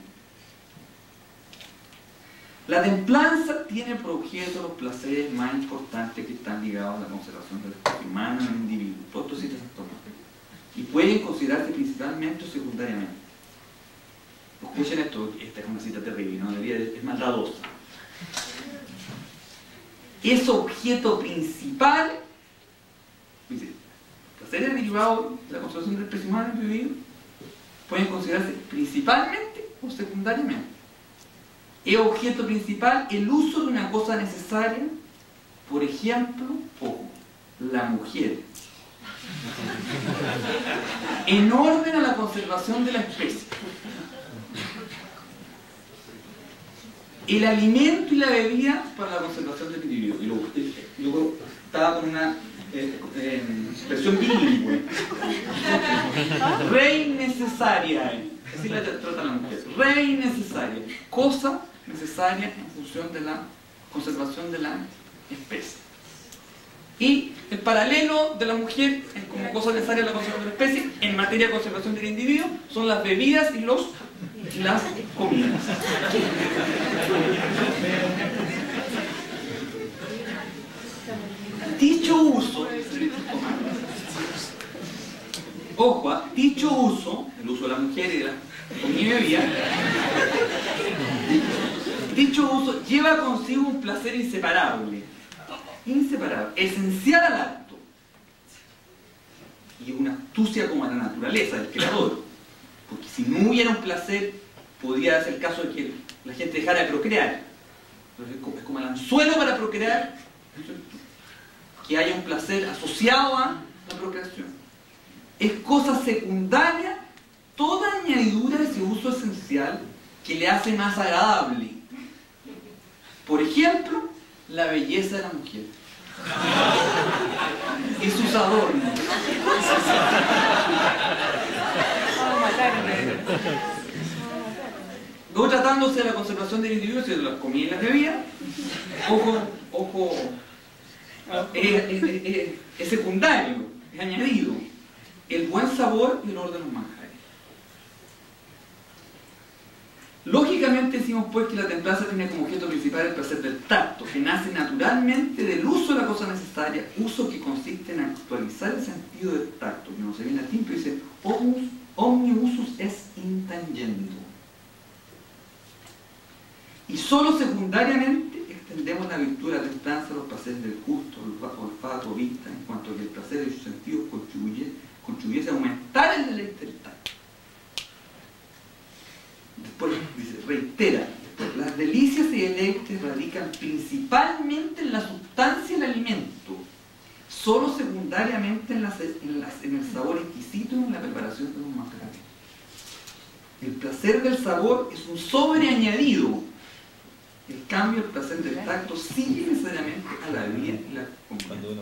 La templanza tiene por objeto los placeres más importantes que están ligados a la conservación de la especie humana en el individuo. Todo esto cita San Tomás. Y pueden considerarse principalmente o secundariamente. Escuchen esto, esta es una cita terrible, ¿no? Es maldadosa. Es objeto principal placeres derivados de la conservación del especie humana en el individuo pueden considerarse principalmente o secundariamente. Es objeto principal el uso de una cosa necesaria, por ejemplo, ojo, la mujer, en orden a la conservación de la especie. El alimento y la bebida para la conservación del individuo. Y luego, luego estaba con una eh, eh, expresión bilingüe. Rey necesaria. Así la trata la mujer. Rey necesaria. Cosa necesaria en función de la conservación de la especie. Y el paralelo de la mujer como cosa necesaria en la conservación de la especie en materia de conservación del individuo son las bebidas y los las comidas. Dicho uso, ojo, ¿eh? Dicho uso, el uso de la mujer y de la comida y bebida, dicho uso lleva consigo un placer inseparable, inseparable, esencial al acto, y una astucia como a la naturaleza del creador, porque si no hubiera un placer, podría ser el caso de que la gente dejara de procrear. Es como el anzuelo para procrear, que haya un placer asociado a la procreación. Es cosa secundaria toda añadidura de ese uso esencial que le hace más agradable. Por ejemplo, la belleza de la mujer y sus adornos. Luego, tratándose de la conservación del individuo, de las comidas y las bebidas, ojo, ojo, es, es, es, es secundario, es añadido. El buen sabor y el olor de los manjares. Lógicamente decimos pues que la templanza tiene como objeto principal el placer del tacto, que nace naturalmente del uso de la cosa necesaria, uso que consiste en actualizar el sentido del tacto, que no se viene al tiempo y dice omnius, omni usus est intangendo. Y solo secundariamente extendemos la virtud de la templanza a los placeres del gusto, olfato, vista, en cuanto a que el placer de sus sentidos contribuye, contribuyese a aumentar el deleite del tacto. Después dice, reitera, después, las delicias y deleites radican principalmente en la sustancia del alimento, solo secundariamente en, las, en, las, en el sabor exquisito y en la preparación de los manjares. El placer del sabor es un sobreañadido. En cambio, el placer del tacto sigue necesariamente a la bebida y la comida.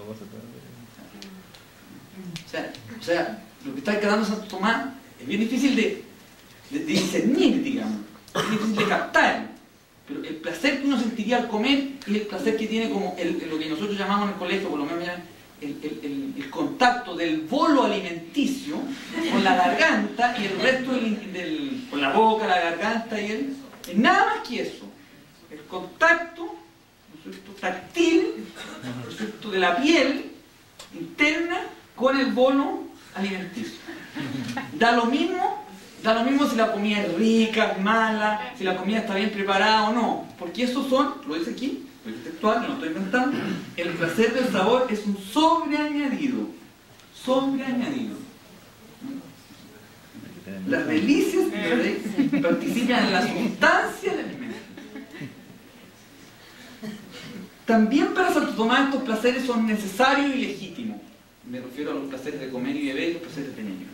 O sea, o sea, lo que está quedando Santo Tomás es bien difícil de, de, de discernir, digamos. Es difícil de captar. Pero el placer que uno sentiría al comer es el placer que tiene como el, el, lo que nosotros llamamos en el colegio, por lo menos el, el, el, el contacto del bolo alimenticio con la garganta y el resto del, del, con la boca, la garganta y el... Es nada más que eso. El contacto, ¿no es cierto?, táctil, ¿no es cierto?, de la piel interna con el bolo alimenticio. Da lo mismo, da lo mismo si la comida es rica, mala, si la comida está bien preparada o no, porque esos son, lo dice aquí, lo dice textual, no lo estoy inventando, el placer del sabor es un sobreañadido, sobreañadido. Las delicias participan en la sustancia del alimento. También para Santo Tomás estos placeres son necesarios y legítimos. Me refiero a los placeres de comer y beber y los placeres de niño.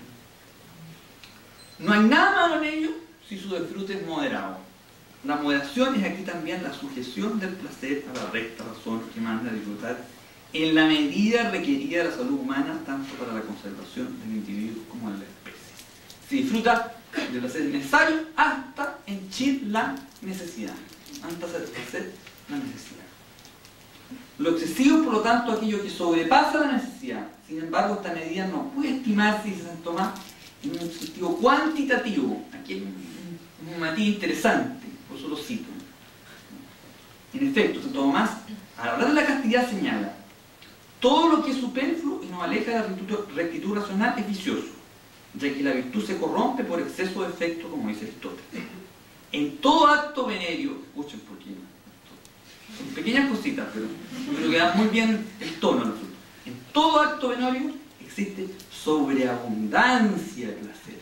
No hay nada malo en ello si su disfrute es moderado. La moderación es aquí también la sujeción del placer a la recta razón que manda a disfrutar en la medida requerida de la salud humana, tanto para la conservación del individuo como de la especie. Se disfruta de placeres necesarios hasta henchir la necesidad, hasta satisfacer la necesidad. Lo excesivo, por lo tanto, aquello que sobrepasa la necesidad. Sin embargo, esta medida no puede estimarse, dice Santo Tomás, en un sentido cuantitativo. Aquí hay un, un matiz interesante, por eso lo cito. En efecto, Santo Tomás, al hablar de la castidad, señala: todo lo que es superfluo y nos aleja de la rectitud, rectitud racional es vicioso, ya que la virtud se corrompe por exceso de efecto, como dice Aristóteles. En todo acto venéreo, escuchen por qué, son pequeñas cositas, pero yo creo que da muy bien el tono. En todo acto venéreo existe sobreabundancia de placer.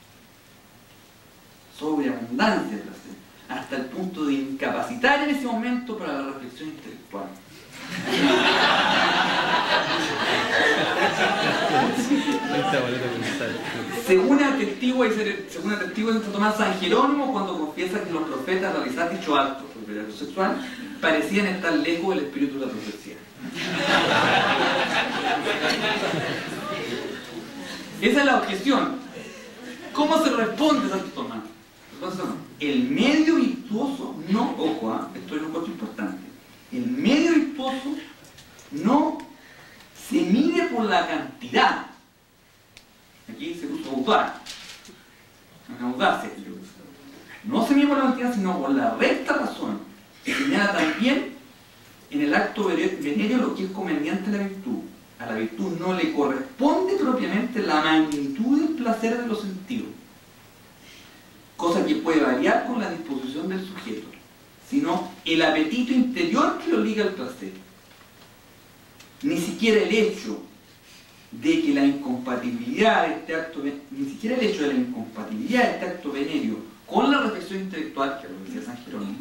Sobreabundancia de placer. Hasta el punto de incapacitar en ese momento para la reflexión intelectual. Según atestigua y según atestigua Santo Tomás San Jerónimo, cuando confiesa que los profetas realizar dicho acto sexual parecían estar lejos del espíritu de la profecía. Esa es la objeción. ¿Cómo se responde Santo Tomás? El medio virtuoso no, ojo, ¿eh? Esto es un cosa importante. El medio virtuoso no se mide por la cantidad. Aquí se usa audaz. Audacia. No se mide por la cantidad, sino por la recta razón. Se señala también en el acto venéreo lo que es conveniente a la virtud. A la virtud no le corresponde propiamente la magnitud del placer de los sentidos, cosa que puede variar con la disposición del sujeto, sino el apetito interior que lo liga al placer. Ni siquiera el hecho de que la incompatibilidad de este acto, ni siquiera el hecho de la incompatibilidad de este acto venéreo con la reflexión intelectual, que lo decía San Jerónimo,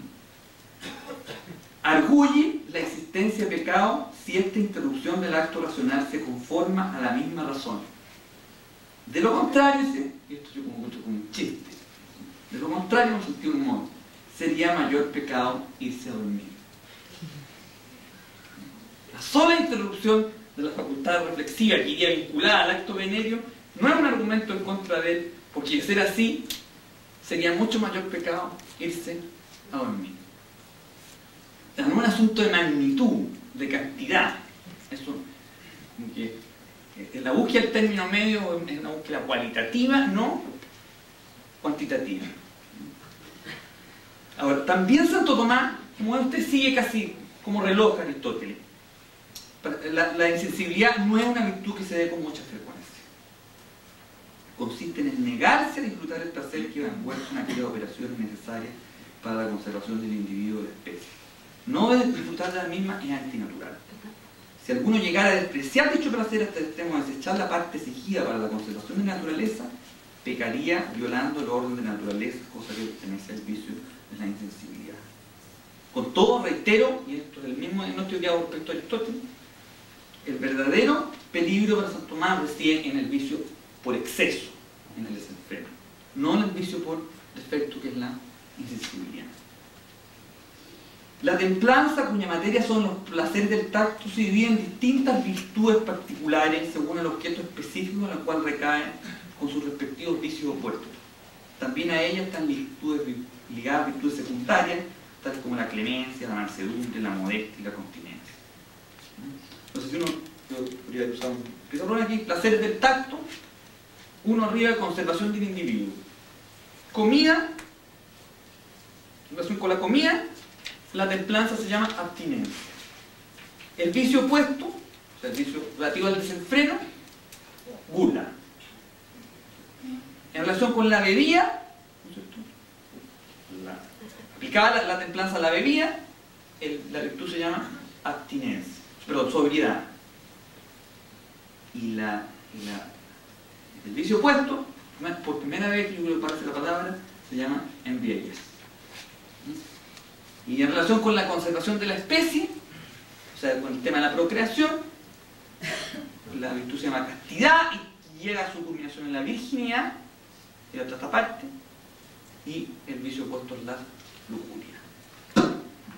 arguye la existencia de pecado si esta interrupción del acto racional se conforma a la misma razón. De lo contrario, y esto yo como como un chiste, de lo contrario, en sentido de un modo, sería mayor pecado irse a dormir. La sola interrupción de la facultad reflexiva que iría vinculada al acto venéreo no es un argumento en contra de él, porque de ser así, sería mucho mayor pecado irse a dormir. No es un asunto de magnitud, de cantidad. Eso, que, en la búsqueda del término medio es una búsqueda cualitativa, no cuantitativa. Ahora, también Santo Tomás, como usted sigue casi como reloj a Aristóteles, la, la insensibilidad no es una virtud que se dé con mucha frecuencia. Consiste en negarse a disfrutar el placer que va envuelto en aquellas operaciones necesarias para la conservación del individuo de la especie. No disfrutar de la misma es antinatural. Si alguno llegara a despreciar dicho placer hasta el extremo de desechar la parte exigida para la conservación de la naturaleza, pecaría violando el orden de la naturaleza, cosa que pertenece al vicio de la insensibilidad. Con todo, reitero, y esto es el mismo diagnóstico que hago respecto a Aristóteles, el verdadero peligro para Santo Tomás reside en el vicio por exceso, en el desenfreno, no en el vicio por defecto, que es la insensibilidad. La templanza, cuya materia son los placeres del tacto, se divide en distintas virtudes particulares según el objeto específico en el cual recaen con sus respectivos vicios opuestos. También a ellas están virtudes ligadas a virtudes secundarias, tales como la clemencia, la mansedumbre, la modestia y la continencia. Entonces, si uno, yo podría usar un pizarrón aquí, placeres del tacto, uno arriba de conservación del individuo. Comida, en relación con la comida, la templanza se llama abstinencia. El vicio opuesto, o sea, el vicio relativo al desenfreno, gula. En relación con la bebida, ¿no es cierto? La, aplicada la, la templanza a la bebida, el, la virtud se llama abstinencia, perdón, sobriedad. Y la, y la, el vicio opuesto, por primera vez que yo creo que aparece la palabra, se llama embriaguez. Y en relación con la conservación de la especie, o sea, con el tema de la procreación, la virtud se llama castidad y llega a su culminación en la virginidad, y la otra parte, y el vicio opuesto es la lujuria.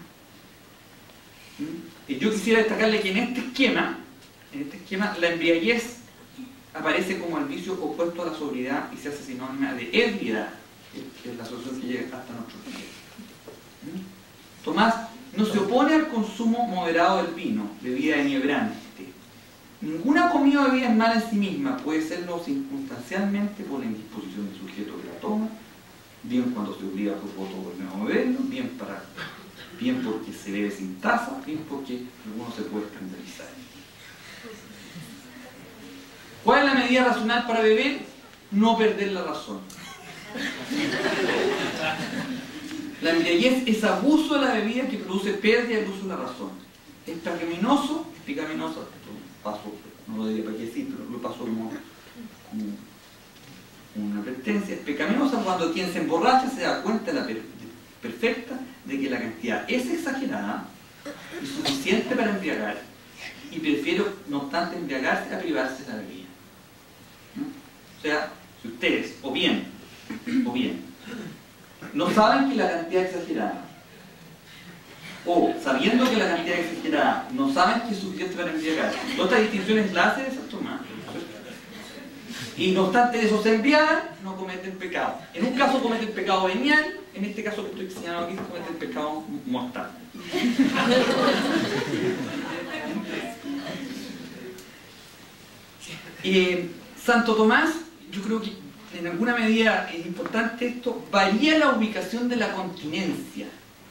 Y yo quisiera destacarle que en este esquema, en este esquema, la embriaguez aparece como el vicio opuesto a la sobriedad y se hace sinónima de ebriedad, que es la solución que llega hasta nuestros días. Tomás no se opone al consumo moderado del vino, bebida eniebrante. Ninguna comida o bebida es mala en sí misma, puede serlo circunstancialmente por la indisposición del sujeto que la toma, bien cuando se obliga a propósito por no beberlo, bien, para, bien porque se bebe sin taza, bien porque alguno se puede escandalizar. ¿Cuál es la medida racional para beber? No perder la razón. La embriaguez es abuso de la bebida que produce pérdida del uso de la razón. Es pecaminoso, es pecaminoso, paso, no lo diría para qué decir, pero lo pasó como, como una advertencia. Es pecaminosa cuando quien se emborracha se da cuenta de la per perfecta de que la cantidad es exagerada y suficiente para embriagar, y prefiero, no obstante, embriagarse a privarse de la bebida. ¿No? O sea, si ustedes, o bien, o bien, no saben que la cantidad es exagerada, o sabiendo que la cantidad es exagerada, no saben que es suficiente para embriagar, todas estas distinciones las hace Santo Tomás, y no obstante eso se embriagan, no cometen pecado. En un caso cometen pecado venial, en este caso que estoy señalando aquí cometen pecado mortal. Eh, Santo Tomás, yo creo que en alguna medida es importante esto, varía la ubicación de la continencia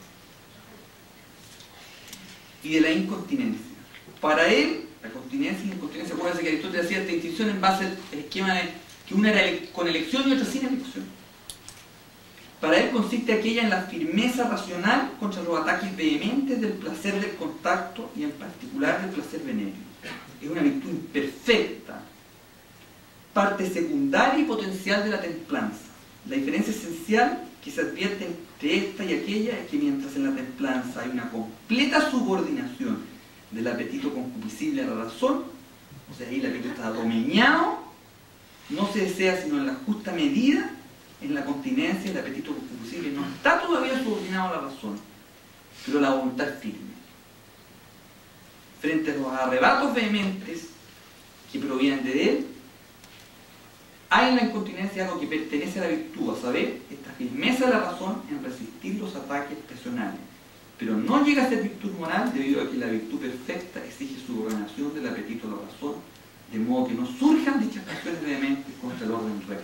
y de la incontinencia. Para él, la continencia y la incontinencia, acuérdense que Aristóteles hacía esta distinción en base al esquema de que una era con elección y otra sin elección. Para él consiste aquella en la firmeza racional contra los ataques vehementes del placer del contacto y en particular del placer venéreo. Es una virtud imperfecta, parte secundaria y potencial de la templanza. La diferencia esencial que se advierte entre esta y aquella es que mientras en la templanza hay una completa subordinación del apetito concupiscible a la razón, o sea, ahí el apetito está domeñado, no se desea sino en la justa medida. En la continencia el apetito concupiscible no está todavía subordinado a la razón, pero la voluntad es firme. Frente a los arrebatos vehementes que provienen de él, hay en la incontinencia algo que pertenece a la virtud, a saber, esta firmeza de la razón en resistir los ataques pasionales, pero no llega a ser virtud moral debido a que la virtud perfecta exige subordinación del apetito a la razón, de modo que no surjan dichas pasiones vehementes contra el orden recto.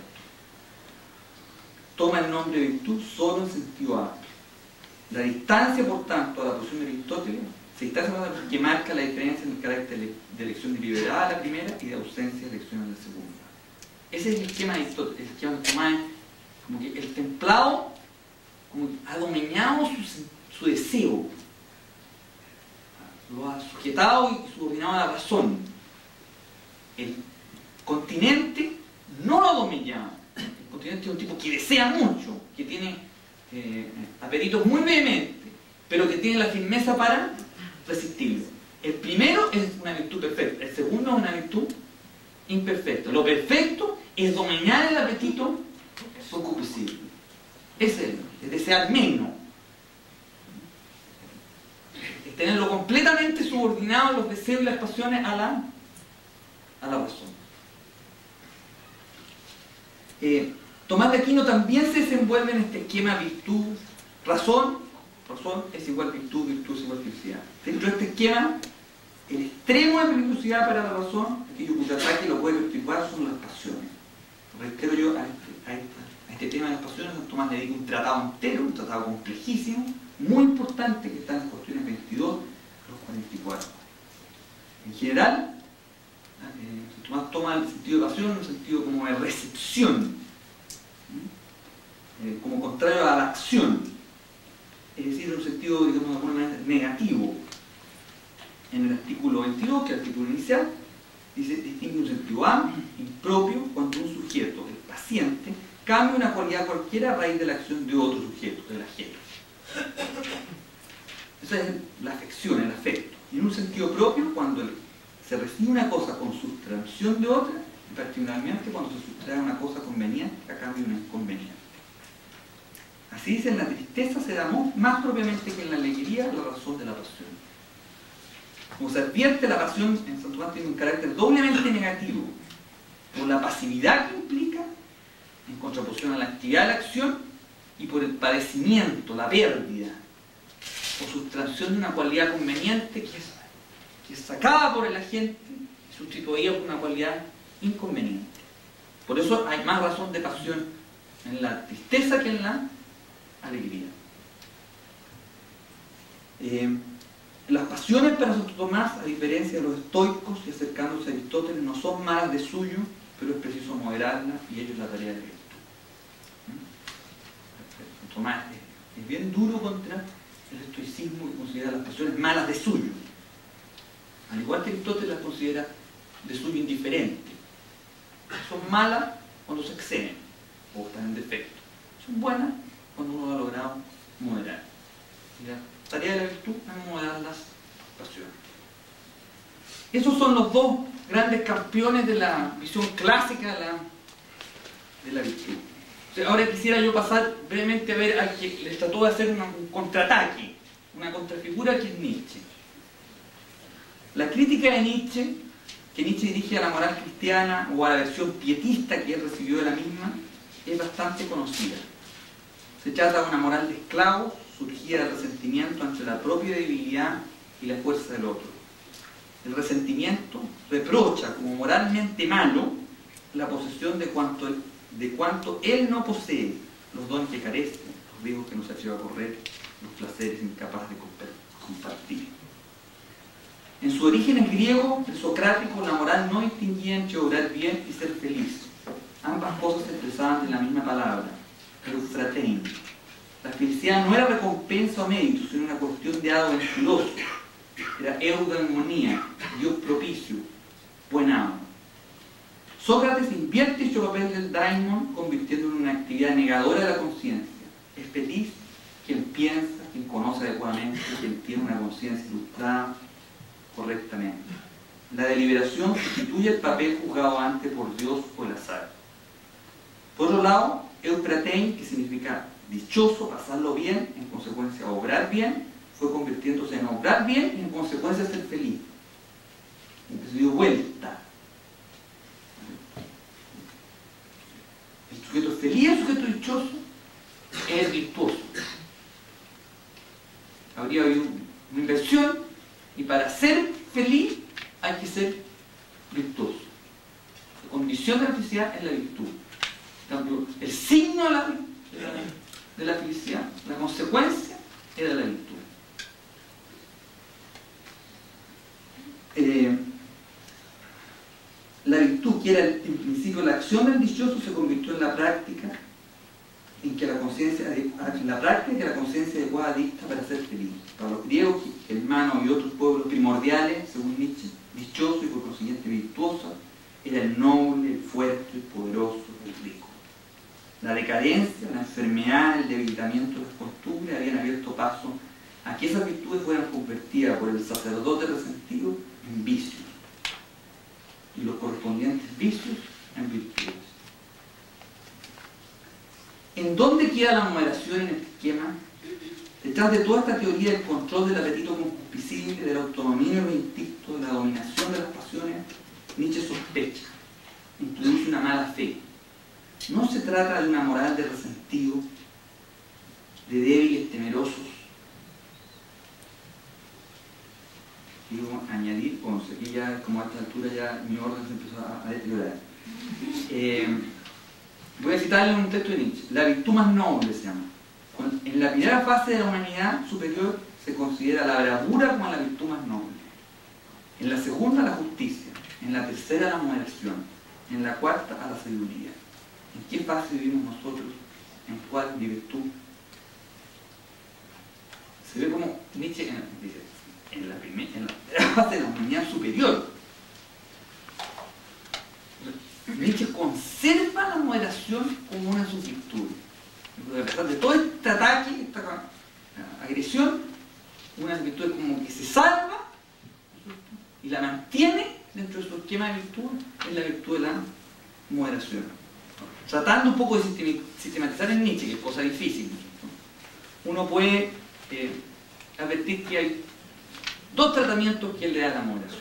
Toma el nombre de virtud solo en sentido amplio. La distancia, por tanto, a la posición de Aristóteles se distancia que marca la diferencia en el carácter de elección deliberada a la primera y de ausencia de elección a la segunda. Ese es el esquema de Aristóteles, el esquema de Tomás, como que el templado como que ha dominado su, su deseo, lo ha sujetado y subordinado a la razón. El continente no lo ha dominado. El continente es un tipo que desea mucho, que tiene eh, apetitos muy vehementes, pero que tiene la firmeza para resistirlo. El primero es una virtud perfecta, el segundo es una virtud imperfecta. Lo perfecto es dominar el apetito concupiscible. Es el, es desear menos. Es tenerlo completamente subordinado a los deseos y las pasiones a la, a la razón. Eh, Tomás de Aquino también se desenvuelve en este esquema virtud, razón, razón es igual virtud, virtud es igual felicidad. Dentro de este esquema, el extremo de peligrosidad para la razón, aquello cuyo ataque lo puede perpetuar, son las pasiones. Reitero yo a este, a, esta, a este tema de las pasiones, San Tomás le dedica un tratado entero, un tratado complejísimo, muy importante, que está en las cuestiones veintidós a los cuarenta y cuatro. En general, eh, San Tomás toma el sentido de pasión en un sentido como de recepción, eh, como contrario a la acción, es decir, en un sentido, digamos, de alguna manera negativo. En el artículo veintidós, que es el artículo inicial, dice, distingue un sentido amplio, impropio, cuando un sujeto, el paciente, cambia una cualidad cualquiera a raíz de la acción de otro sujeto, del ajeno. Esa es la afección, el afecto. Y en un sentido propio, cuando se recibe una cosa con sustracción de otra, y particularmente cuando se sustrae una cosa conveniente a cambio de una inconveniente. Así dice, en la tristeza se da más propiamente que en la alegría la razón de la pasión. Como se advierte, la pasión en Santo Tomás tiene un carácter doblemente negativo, por la pasividad que implica, en contraposición a la actividad de la acción, y por el padecimiento, la pérdida, o sustracción de una cualidad conveniente que es, que es sacada por el agente y sustituida por una cualidad inconveniente. Por eso hay más razón de pasión en la tristeza que en la alegría. Eh, Las pasiones para Santo Tomás, a diferencia de los estoicos y acercándose a Aristóteles, no son malas de suyo, pero es preciso moderarlas y ello es la tarea de Cristo. Santo Tomás es, es bien duro contra el estoicismo que considera las pasiones malas de suyo. Al igual que Aristóteles las considera de suyo indiferente. Son malas cuando se exceden o están en defecto. Son buenas cuando uno ha logrado moderar. Y la tarea de la virtud es moderar las pasiones. Esos son los dos grandes campeones de la visión clásica de la, de la virtud. O sea, ahora quisiera yo pasar brevemente a ver al que les trató de hacer una, un contraataque, una contrafigura, que es Nietzsche. La crítica de Nietzsche, que Nietzsche dirige a la moral cristiana o a la versión pietista que él recibió de la misma, es bastante conocida. Se trata de una moral de esclavos surgida del resentimiento ante la propia debilidad y la fuerza del otro. El resentimiento reprocha como moralmente malo la posesión de cuanto, él, de cuanto él no posee, los dones que carece, los riesgos que no se atreve a correr, los placeres incapaces de compartir. En su origen en griego, el socrático, la moral no distinguía entre obrar bien y ser feliz. Ambas cosas se expresaban en la misma palabra, eufratein. La felicidad no era recompensa o mérito, sino una cuestión de hado venturoso. Era eudaimonia, Dios propicio, buen amo. Sócrates invierte dicho papel del daimon, convirtiéndolo en una actividad negadora de la conciencia. Es feliz quien piensa, quien conoce adecuadamente, quien tiene una conciencia ilustrada correctamente. La deliberación sustituye el papel juzgado antes por Dios o el azar. Por otro lado, eupratein, que significa dichoso, pasarlo bien, en consecuencia obrar bien, fue convirtiéndose en obrar bien y en consecuencia ser feliz. Se dio vuelta. El sujeto feliz, el sujeto dichoso, es virtuoso. Habría habido una inversión y para ser feliz hay que ser virtuoso. La condición de la felicidad es la virtud. En cambio, el signo de la, de la, de la felicidad, la consecuencia, era la virtud. Eh, la virtud, que era en principio la acción del dichoso, se convirtió en la práctica en que la conciencia en la práctica que la conciencia adecuada dicta para ser feliz. Para los griegos, germanos y otros pueblos primordiales, según Nietzsche, dichoso y por consiguiente virtuoso era el noble, el fuerte, el poderoso, el rico. La decadencia, la enfermedad, el debilitamiento de las costumbres habían abierto paso a que esas virtudes fueran convertidas por el sacerdote resentido en vicios y los correspondientes vicios en virtudes. ¿En dónde queda la moderación en este esquema? Detrás de toda esta teoría del control del apetito concupiscible, del autodominio de los instintos, de la dominación de las pasiones, Nietzsche sospecha, introduce una mala fe. No se trata de una moral de resentido, de débiles temerosos. Quiero añadir once, aquí ya, como a esta altura ya mi orden se empezó a, a deteriorar. Eh, voy a citarle un texto de Nietzsche. La virtud más noble se llama. En la primera fase de la humanidad superior se considera la bravura como la virtud más noble. En la segunda, la justicia. En la tercera, la moderación. En la cuarta, a la sabiduría. ¿En qué fase vivimos nosotros? ¿En cuál de virtud? Se ve como Nietzsche dice, en la primera, en la primera fase de la humanidad superior. Nietzsche conserva la moderación como una de sus virtudes. A pesar de todo este ataque, esta agresión, una de las virtudes como que se salva y la mantiene dentro de su esquema de virtud, es la virtud de la moderación. Tratando un poco de sistematizar en Nietzsche, que es cosa difícil, uno puede eh, advertir que hay dos tratamientos que él le da a la moderación.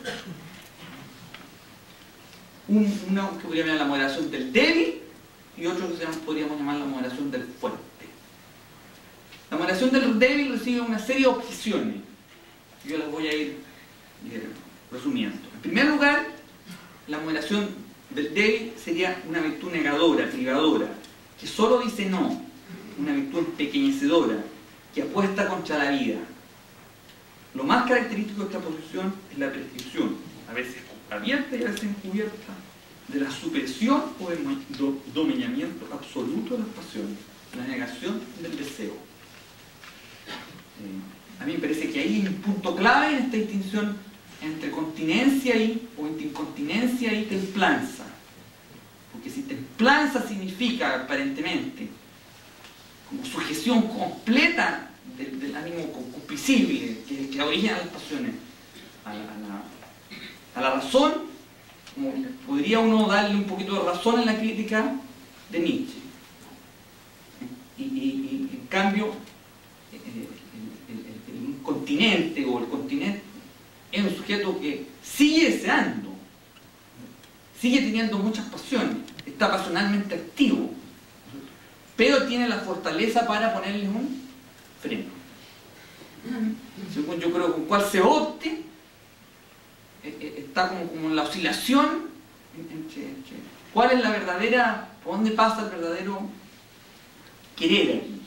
Un, uno que podríamos llamar la moderación del débil y otro que podríamos llamar la moderación del fuerte. La moderación del débil recibe una serie de objeciones. Yo las voy a ir eh, resumiendo. En primer lugar, la moderación del débil sería una virtud negadora, prigadora, que solo dice no, una virtud empequeñecedora, que apuesta contra la vida. Lo más característico de esta posición es la prescripción, a veces abierta y a veces encubierta, de la supresión o el dominamiento absoluto de las pasiones, la negación del deseo. Eh, a mí me parece que ahí hay un punto clave en esta distinción entre continencia y, o entre incontinencia y templanza. Porque si templanza significa, aparentemente, como sujeción completa del, del ánimo concupiscible que, que origina las pasiones a la, a, la, a la razón, como podría uno darle un poquito de razón en la crítica de Nietzsche. Y, y, y en cambio, el, el, el, el incontinente o el continente es un sujeto que sigue deseando, sigue teniendo muchas pasiones, está pasionalmente activo, pero tiene la fortaleza para ponerle un freno. Según yo creo con cuál se opte, está como, como en la oscilación entre, entre cuál es la verdadera, por dónde pasa el verdadero querer aquí.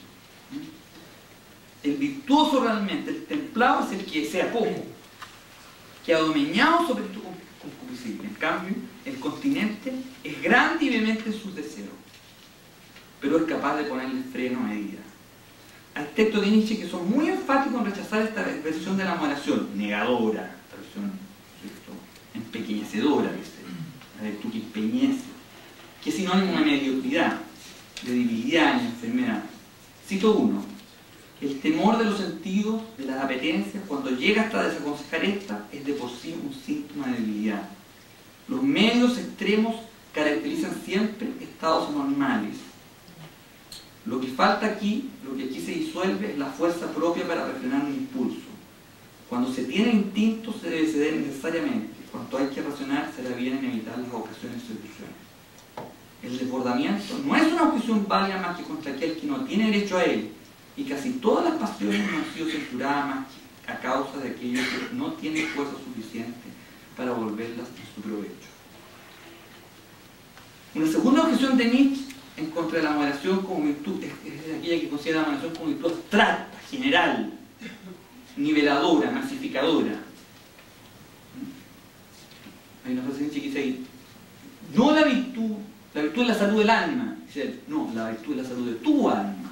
El virtuoso realmente, el templado, es el que desea poco, que ha domeñado sobre tu concupiscible. En cambio, el continente es grande y vehemente en sus deseos, pero es capaz de ponerle freno a medida. Hay textos de Nietzsche que son muy enfáticos en rechazar esta versión de la moderación, negadora, esta versión, ¿cierto?, empequeñecedora, la virtud que empeñece, que es sinónimo de mediocridad, de debilidad y enfermedad. Cito uno: el temor de los sentidos, de las apetencias, cuando llega hasta desaconsejar esta, es de por sí un síntoma de debilidad. Los medios extremos caracterizan siempre estados anormales. Lo que falta aquí, lo que aquí se disuelve, es la fuerza propia para refrenar un impulso. Cuando se tiene instinto, se debe ceder necesariamente. Cuanto hay que racionar, será bien evitar las ocasiones de seducción. El desbordamiento no es una objeción válida más que contra aquel que no tiene derecho a él, y casi todas las pasiones no han sido censuradas más que a causa de aquellos que no tienen fuerza suficiente para volverlas en su provecho. Una segunda objeción de Nietzsche en contra de la moderación como virtud es, es aquella que considera la moderación como virtud abstracta, general, niveladora, masificadora. Hay una frase de Nietzsche que dice ahí: no la virtud, la virtud es la salud del alma. Dice, no, la virtud es la salud de tu alma.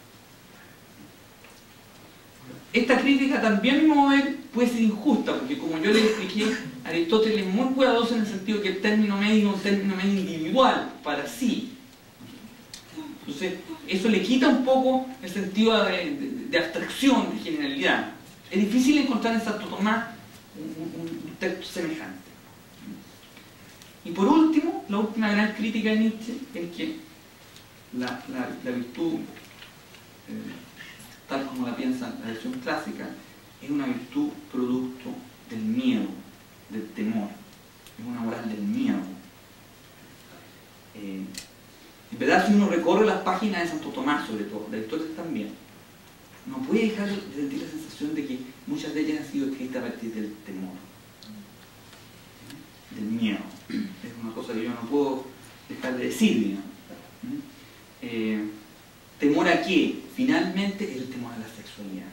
Esta crítica también no puede ser injusta, porque como yo le expliqué, Aristóteles es muy cuidadoso en el sentido que el término medio es un término medio individual, para sí. Entonces, eso le quita un poco el sentido de, de, de abstracción, de generalidad. Es difícil encontrar en Santo Tomás un, un, un texto semejante. Y por último, la última gran crítica de Nietzsche es que la, la, la virtud, eh, tal como la piensa la versión clásica, es una virtud producto del miedo, del temor. Es una moral del miedo. Eh, en verdad, si uno recorre las páginas de Santo Tomás, sobre todo, de Aristóteles también, no puede dejar de sentir la sensación de que muchas de ellas han sido escritas a partir del temor, del miedo. Es una cosa que yo no puedo dejar de decir, digamos. Eh, ¿Temor a qué? Finalmente es el temor a la sexualidad.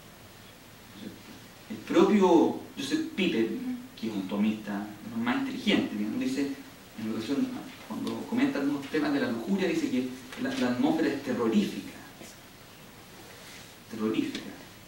El propio Joseph Piper, que es un tomista más inteligente, digamos, dice, en relación a, cuando comenta algunos temas de la lujuria, dice que la, la atmósfera es terrorífica. Terrorífica.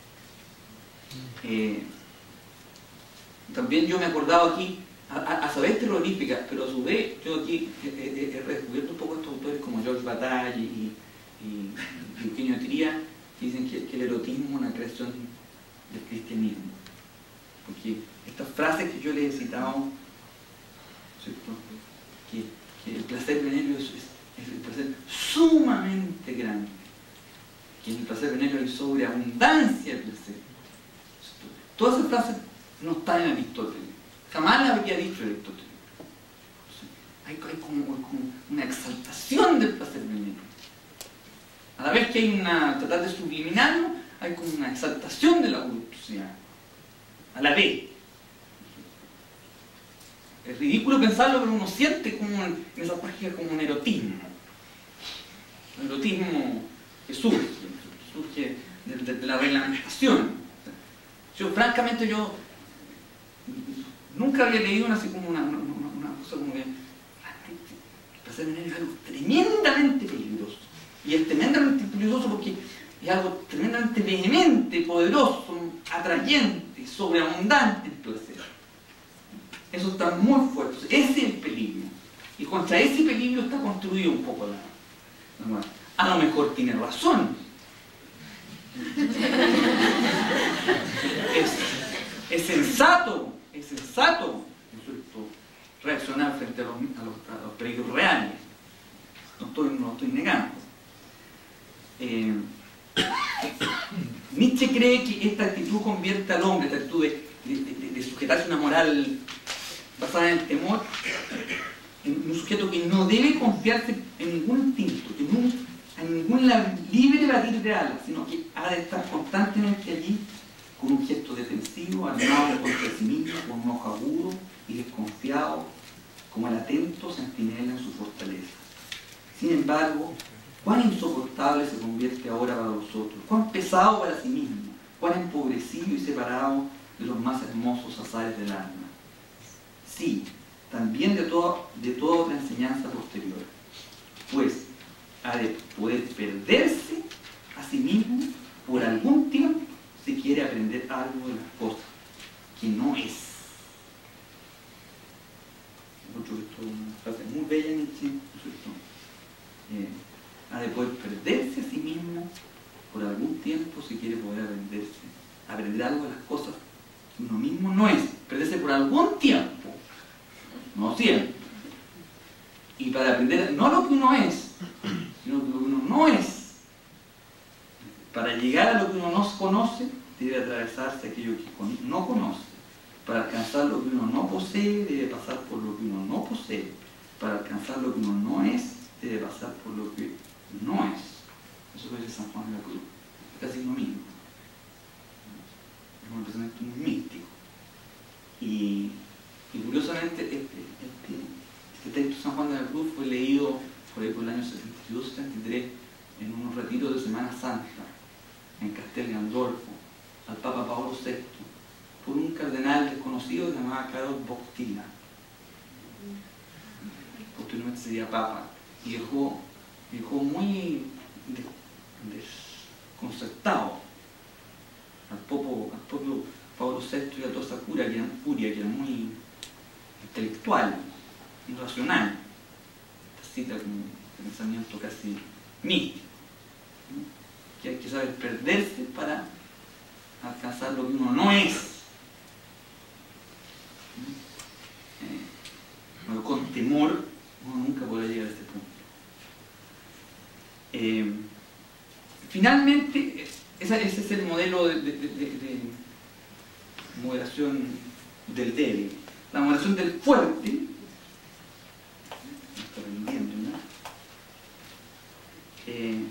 Eh, también yo me he acordado aquí, a, a, a saber terrorífica, pero a su vez yo aquí he, he, he redescubierto un poco estos autores como George Bataille y, y, y Eugenio Tiria, que dicen que, que el erotismo es una creación del cristianismo. Porque estas frases que yo les he citado, ¿cierto?, que, que el placer venéreo es, es, es el placer sumamente grande, que en el placer venéreo hay sobreabundancia de placer. Todas esas frases no están en Aristóteles, jamás las había dicho Aristóteles. Hay, hay como, como una exaltación del placer venéreo. A la vez que hay una, tratar de subliminarlo, hay como una exaltación de la voluptuosidad. A la vez. Es ridículo pensarlo, pero uno siente como en esa página como un erotismo. Un erotismo que surge, surge de, de, de la reglamentación. Yo, francamente, yo nunca había leído una, así como una, una, una cosa como que el placer venéreo es algo tremendamente peligroso. Y es tremendamente peligroso porque es algo tremendamente vehemente, poderoso, atrayente, sobreabundante el placer. Eso está muy fuerte. Ese es el peligro. Y contra ese peligro está construido un poco la, la moral. A lo mejor tiene razón. Es, es sensato, es sensato, ¿no es cierto?, reaccionar frente a los, a los, a los peligros reales. No estoy, no lo estoy negando. Eh, Nietzsche cree que esta actitud convierte al hombre, esta actitud de, de, de, de sujetarse a una moral basada en el temor, en un sujeto que no debe confiarse en ningún instinto, en, un, en ninguna libre batir de alas, sino que ha de estar constantemente allí con un gesto defensivo, armado contra sí mismo, con un ojo agudo y desconfiado, como el atento centinela en su fortaleza. Sin embargo, cuán insoportable se convierte ahora para los otros, cuán pesado para sí mismo, cuán empobrecido y separado de los más hermosos azares del alma. Sí, también de toda, de toda otra enseñanza posterior, pues ha de poder perderse a sí mismo por algún tiempo si quiere aprender algo de las cosas que no es. Esto es una frase muy bella en Nietzsche, ¿no es cierto? Eh, ha de poder perderse a sí mismo por algún tiempo si quiere poder aprenderse, aprender algo de las cosas que uno mismo no es. Perderse por algún tiempo, no siempre. Y para aprender no lo que uno es, sino lo que uno no es. Para llegar a lo que uno no conoce, debe atravesarse aquello que no conoce. Para alcanzar lo que uno no posee, debe pasar por lo que uno no posee. Para alcanzar lo que uno no es, debe pasar por lo que no es. Eso lo dice San Juan de la Cruz. Es casi lo mismo. Es un pensamiento muy místico. Y, y curiosamente, este, este, este texto de San Juan de la Cruz fue leído por ahí por el año setenta y dos setenta y tres en unos retiros de Semana Santa en Castel Gandolfo, al Papa Paolo sexto, por un cardenal desconocido que se llamaba Karol Wojtyla. Posteriormente sería Papa. Y dejó, dejó muy desconcertado al, popo, al propio Pablo sexto y a toda esa curia que, era, curia que era muy intelectual, irracional. Esta cita como un pensamiento casi místico, ¿no? Que hay que saber perderse para alcanzar lo que uno no es. Eh, bueno, con temor uno nunca podrá llegar a este punto. Eh, finalmente, esa, ese es el modelo de, de, de, de moderación del débil. La moderación del fuerte, está rindiendo, ¿no? Eh,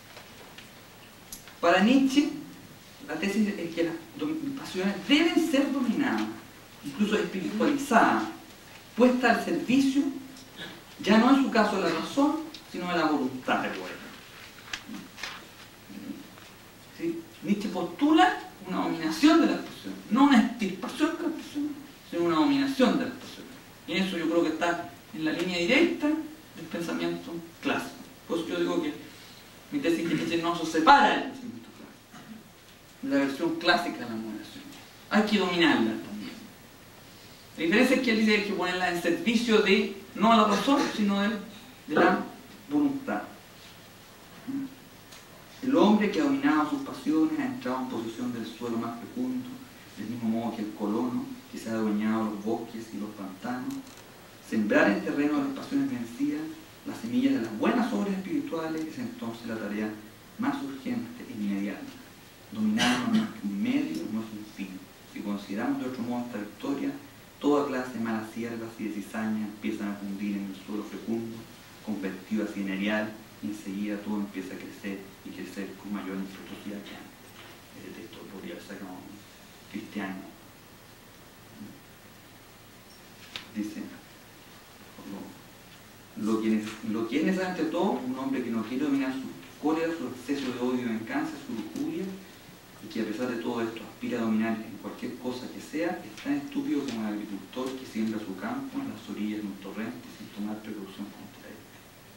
para Nietzsche, la tesis es que las pasiones deben ser dominadas, incluso espiritualizadas, puestas al servicio, ya no en su caso de la razón, sino de la voluntad del pueblo. ¿Sí? Nietzsche postula una dominación de las pasiones, no una extirpación de las pasiones, sino una dominación de las pasiones. Y eso yo creo que está en la línea directa del pensamiento clásico. Por eso yo digo que mi tesis es que Nietzsche no se separa del pensamiento clásico, la versión clásica de la moderación. Hay que dominarla también. La diferencia es que él dice que hay que ponerla en servicio de, no a la razón, sino de, de la voluntad. El hombre que ha dominado sus pasiones ha entrado en posesión del suelo más fecundo, del mismo modo que el colono que se ha adueñado los bosques y los pantanos. Sembrar en terreno de las pasiones vencidas las semillas de las buenas obras espirituales es entonces la tarea más urgente e inmediata. Dominarnos no es un medio, no es un fin. Si consideramos de otro modo esta victoria, toda clase de malas hierbas y de cizaña empiezan a fundir en el suelo fecundo, convertido así en cereal, y enseguida todo empieza a crecer y crecer con mayor impetuosidad que antes. Este texto podría ser como cristiano. Dice, lo, lo, que es, lo que es necesario ante todo, un hombre que no quiere dominar su cólera, su exceso de odio y venganza, su lujuria, y que a pesar de todo esto aspira a dominar en cualquier cosa que sea, es tan estúpido como el agricultor que siembra su campo en las orillas de un torrente sin tomar precaución contra él.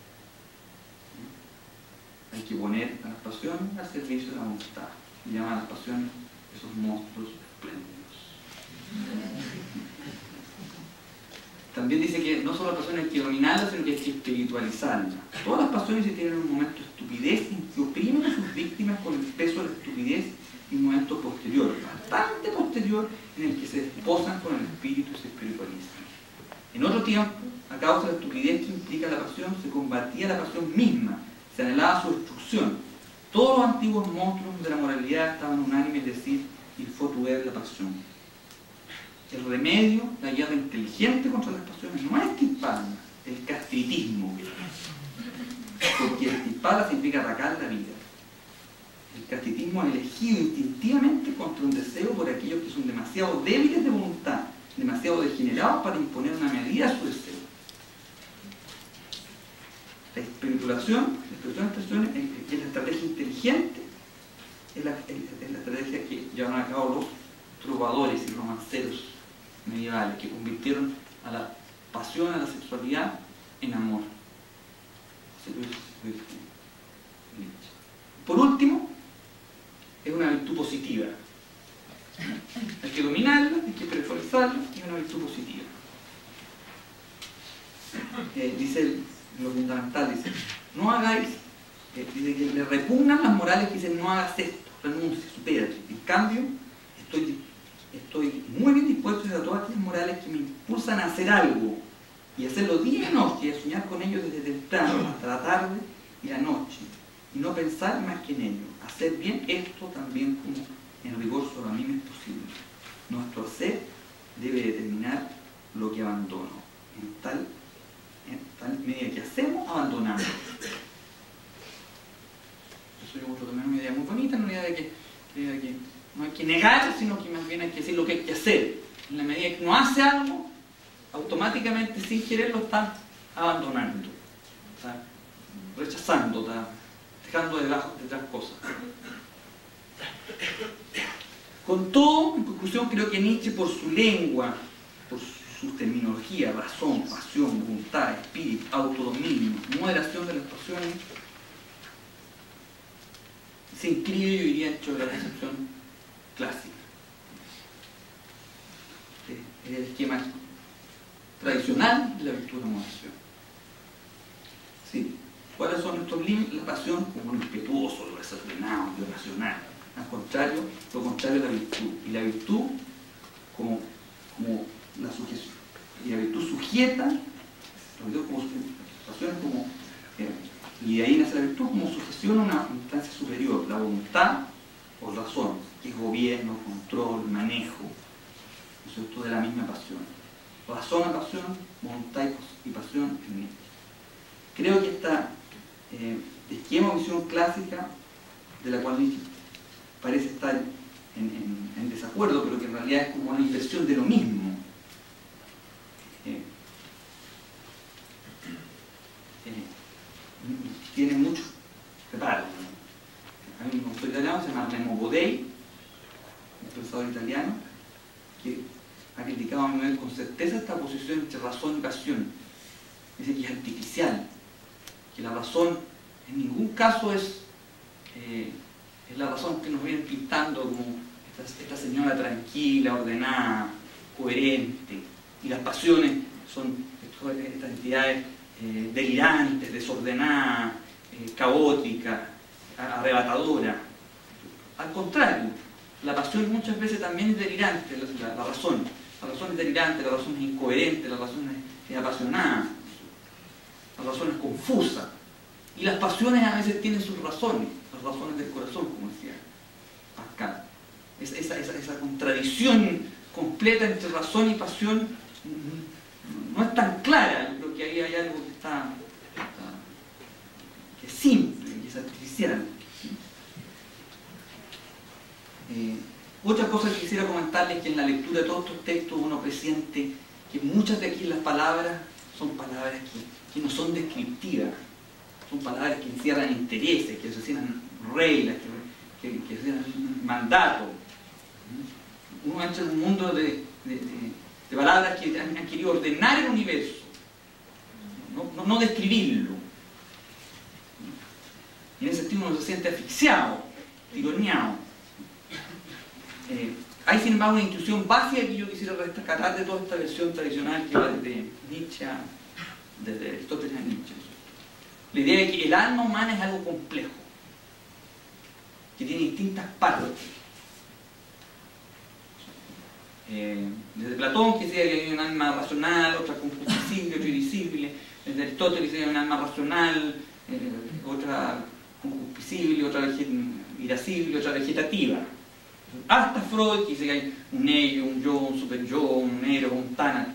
Hay que poner a las pasiones al servicio de la voluntad. Y llaman a las pasiones esos monstruos espléndidos. también dice que no solo la pasión hay que dominarla, sino que hay que espiritualizarla. Todas las pasiones se tienen un momento de estupidez en que oprimen a sus víctimas con el peso de la estupidez y un momento posterior, bastante posterior, en el que se desposan con el espíritu y se espiritualizan. En otro tiempo, a causa de la estupidez que implica la pasión, se combatía la pasión misma, se anhelaba su destrucción. Todos los antiguos monstruos de la moralidad estaban unánimes en decir, il faut tuer la pasión. El remedio, la guerra inteligente contra las pasiones, no es extirparla, el castritismo. Porque extirparla significa arrancar la vida. El castritismo es elegido instintivamente contra un deseo por aquellos que son demasiado débiles de voluntad, demasiado degenerados para imponer una medida a su deseo. La espiritualización, la espiritualización es, es la estrategia inteligente, es la, es la estrategia que llevaron a cabo los trovadores y romanceros medievales, que convirtieron a la pasión, a la sexualidad, en amor. Por último, es una virtud positiva. Hay que dominarla, hay que espiritualizarla, y es una virtud positiva. Eh, dice lo fundamental, dice, no hagáis, eh, dice que le repugnan las morales que dicen no hagas esto, renuncie, supérate. En cambio, estoy, estoy muy bien dispuesto a hacer todas aquellas morales que me impulsan a hacer algo y hacerlo día y noche, y a soñar con ellos desde temprano hasta la tarde y la noche, y no pensar más que en ello. Hacer bien esto también como en rigor solo a mí me es posible. Nuestro hacer debe determinar lo que abandono. En tal, en tal medida que hacemos, abandonamos. Eso yo mucho también una idea muy bonita, una idea de que, de que no hay que negar, sino que más bien hay que decir lo que hay que hacer. En la medida que uno hace algo, automáticamente, sin querer, lo está abandonando, está rechazando, está dejando debajo de otras cosas. Con todo, en conclusión, creo que Nietzsche, por su lengua, por su terminología, razón, pasión, voluntad, espíritu, autodominio, moderación de las pasiones, se inscribe, yo diría, hecho de la concepción clásica. Es el esquema tradicional de la virtud de la moderación. ¿Sí? ¿Cuáles son nuestros límites? La pasión como lo impetuoso, lo desordenado, lo irracional. Al contrario, lo contrario de la virtud. Y la virtud como, como la sujeción. Y la virtud sujeta, la virtud como la pasión como, eh, y de ahí nace la virtud como sujeción a una instancia superior, la voluntad o razón, que es gobierno, control, manejo, ¿no es cierto?, de la misma pasión. Razón a pasión, voluntad y pasión en ella. Creo que esta eh, esquema o visión clásica, de la cual Nietzsche parece estar en, en, en desacuerdo, pero que en realidad es como una inversión de lo mismo. Eh, eh, tiene mucho reparo. Hay un autor italiano que se llama Remo Bodei, un pensador italiano, que ha criticado a mi nivel con certeza esta posición entre razón y pasión. Dice que es artificial, que la razón en ningún caso es, eh, es la razón que nos vienen pintando como esta, esta señora tranquila, ordenada, coherente, y las pasiones son estas entidades eh, delirantes, desordenadas, eh, caóticas, arrebatadoras. Al contrario, la pasión muchas veces también es delirante, la, la, la razón. La razón es delirante, la razón es incoherente, la razón es, es apasionada, la razón es confusa. Y las pasiones a veces tienen sus razones, las razones del corazón, como decía Pascal. Esa, esa, esa, esa contradicción completa entre razón y pasión no es tan clara. Yo creo que ahí hay algo que está, está que es simple y es artificial. Eh, otra cosa que quisiera comentarles es que en la lectura de todos estos textos uno presiente que muchas de aquí las palabras son palabras que, que no son descriptivas, son palabras que encierran intereses, que asocian reglas, que, que, que asocian mandatos. Uno entra en un mundo de, de, de, de palabras que han, han querido ordenar el universo, no, no, no describirlo. Y en ese sentido uno se siente asfixiado, tironeado. Eh, hay sin embargo una intuición básica que yo quisiera rescatar de toda esta versión tradicional que va desde Nietzsche, desde Aristóteles a Nietzsche. La idea de que el alma humana es algo complejo, que tiene distintas partes. Eh, desde Platón, que decía que hay un alma racional, otra concupiscible, otra irascible. Desde Aristóteles, que hay un alma racional, eh, otra concupiscible, otra irascible, otra vegetativa. Hasta Freud, que dice que hay un ello, un yo, un super yo, un eros, un tánatos.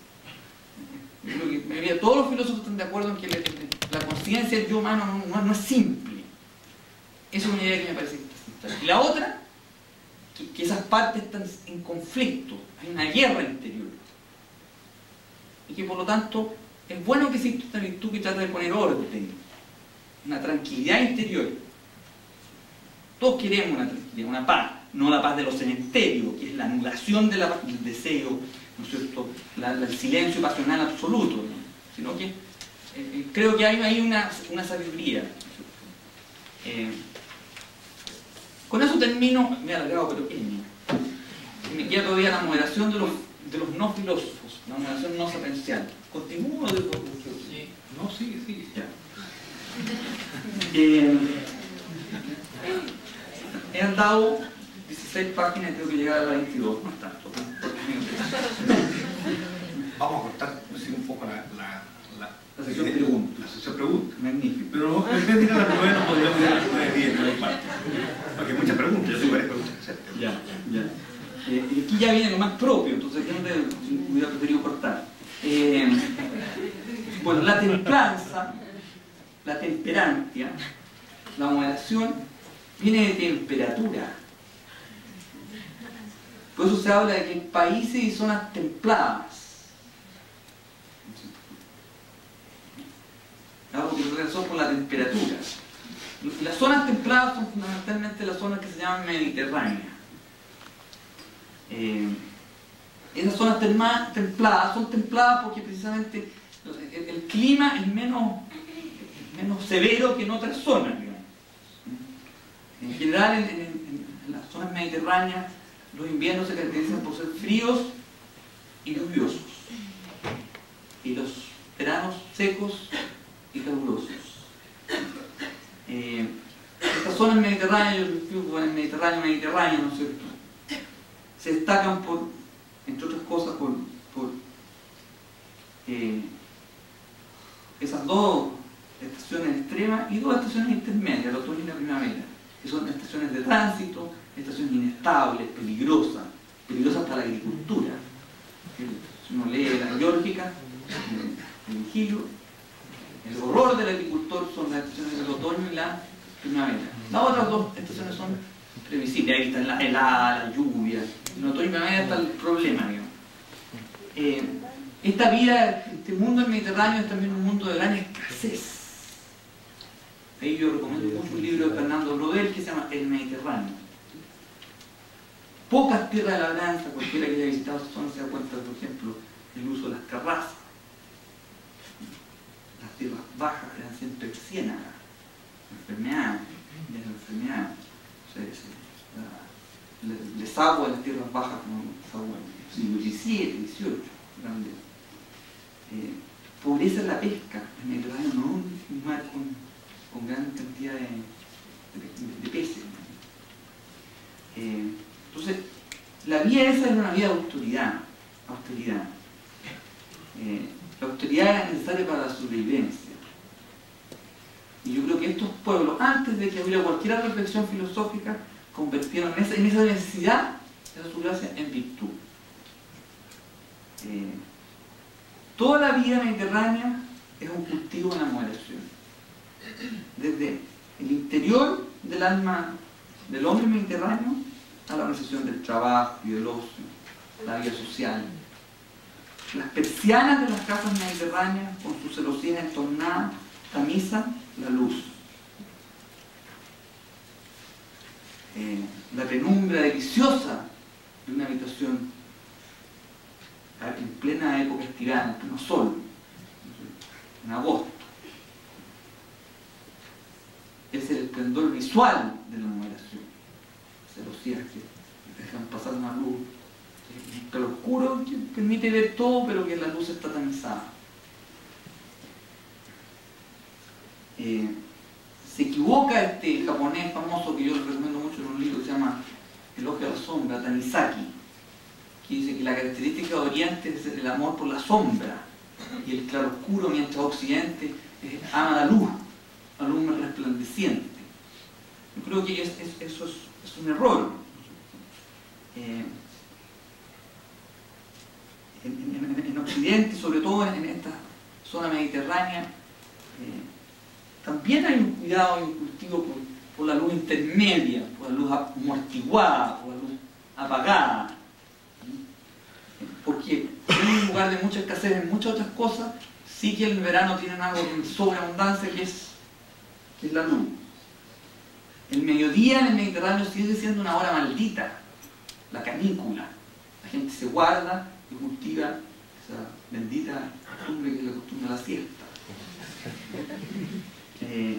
Todos los filósofos están de acuerdo en que la conciencia del yo humano no, no, no es simple. Esa es una idea que me parece interesante. Y la otra, que, que esas partes están en conflicto, hay una guerra interior. Y que por lo tanto es bueno que exista esta virtud que trata de poner orden, una tranquilidad interior. Todos queremos una tranquilidad, una paz, no la paz de los cementerios, que es la anulación de la, del deseo, ¿no es cierto?, la, la, el silencio pasional absoluto, ¿no? Sino que eh, creo que hay, hay una, una sabiduría. Eh, con eso termino, me he alargado, pero pequeño. Me queda todavía la moderación de los, de los no filósofos, la moderación no sapencial. ¿Continúo? De, de, de, sí. No, sigue, sigue. Ya. Eh, he andado dieciséis páginas y tengo que llegar a la veintidós, no es tanto. Vamos a cortar sí, un poco la, la, la, la sección pregunta. La sección pregunta. Magnífico. Pero en vez de ir a la nueve no podríamos ir a las nueve diez, no hay parte. Porque hay muchas preguntas, yo tengo varias preguntas que hacer. Ya, ya. Eh, y aquí ya viene lo más propio, entonces aquí donde hubiera preferido cortar. Eh, bueno, la templanza, la temperancia, la moderación, viene de temperatura. Por eso se habla de que hay países y zonas templadas. Algo que tiene razón con la temperatura. Las zonas templadas son fundamentalmente las zonas que se llaman mediterráneas. Eh, esas zonas templadas son templadas porque precisamente el, el clima es menos, menos severo que en otras zonas, digamos. En general, en, en, en las zonas mediterráneas, los inviernos se caracterizan por ser fríos y lluviosos, y los veranos secos y calurosos. Eh, estas zonas mediterráneas, yo explico con el Mediterráneo, Mediterráneo, ¿no es cierto?, se destacan por, entre otras cosas, por, por eh, esas dos estaciones extremas y dos estaciones intermedias, el otoño y la primavera, que son estaciones de tránsito, estaciones inestables, peligrosas, peligrosas para la agricultura. Si uno lee la Geórgica, el Vigilio, el horror del agricultor son las estaciones del otoño y la primavera. Las otras dos estaciones son previsibles, ahí está la helada, la lluvia. En el otoño y primavera está el problema, digamos. Eh, esta vida, este mundo del Mediterráneo es también un mundo de gran escasez. Ahí yo recomiendo mucho un libro de Fernando Brodel que se llama El Mediterráneo. Pocas tierras de labranza, cualquiera que haya visitado esa zona se da cuenta, por ejemplo, del uso de las terrazas. Las tierras bajas eran siempre ciénagas, enfermedades, de enfermedades. O sea, se, la, la, desagua de las tierras bajas como desagua del siglo diecisiete, dieciocho, grande. Eh, pobreza en la pesca, el Mediterráneo no es un mar con, con gran cantidad de, de, de peces. Eh, entonces, la vida esa era una vida de austeridad. austeridad. Eh, la austeridad era necesaria para la sobrevivencia. Y yo creo que estos pueblos, antes de que hubiera cualquier reflexión filosófica, convirtieron en esa, en esa necesidad de su gracia en virtud. Eh, toda la vida mediterránea es un cultivo de la moderación. Desde el interior del alma del hombre mediterráneo a la organización del trabajo y del ocio, la vida social. Las persianas de las casas mediterráneas, con sus celosías entornadas, tamizan la luz. Eh, la penumbra deliciosa de una habitación en plena época estival, en pleno sol, en agosto. Es el esplendor visual de la moderación. Celosías que dejan pasar una luz, un claroscuro que permite ver todo, pero que la luz está tamizada. Eh, se equivoca este japonés famoso que yo les recomiendo mucho en un libro que se llama El ojo de la sombra, Tanizaki, que dice que la característica de Oriente es el amor por la sombra y el claroscuro, mientras Occidente eh, ama la luz, la luz más resplandeciente. Yo creo que es, es, eso es, es un error. Eh, en, en, en Occidente, sobre todo en, en esta zona mediterránea, eh, también hay un cuidado y un cultivo por, por la luz intermedia, por la luz amortiguada, por la luz apagada. Porque en un lugar de mucha escasez en muchas otras cosas, sí que en el verano tienen algo de sobreabundancia que es, que es la luz. El mediodía en el Mediterráneo sigue siendo una hora maldita, la canícula. La gente se guarda y cultiva esa bendita costumbre que es la costumbre de la siesta. Eh,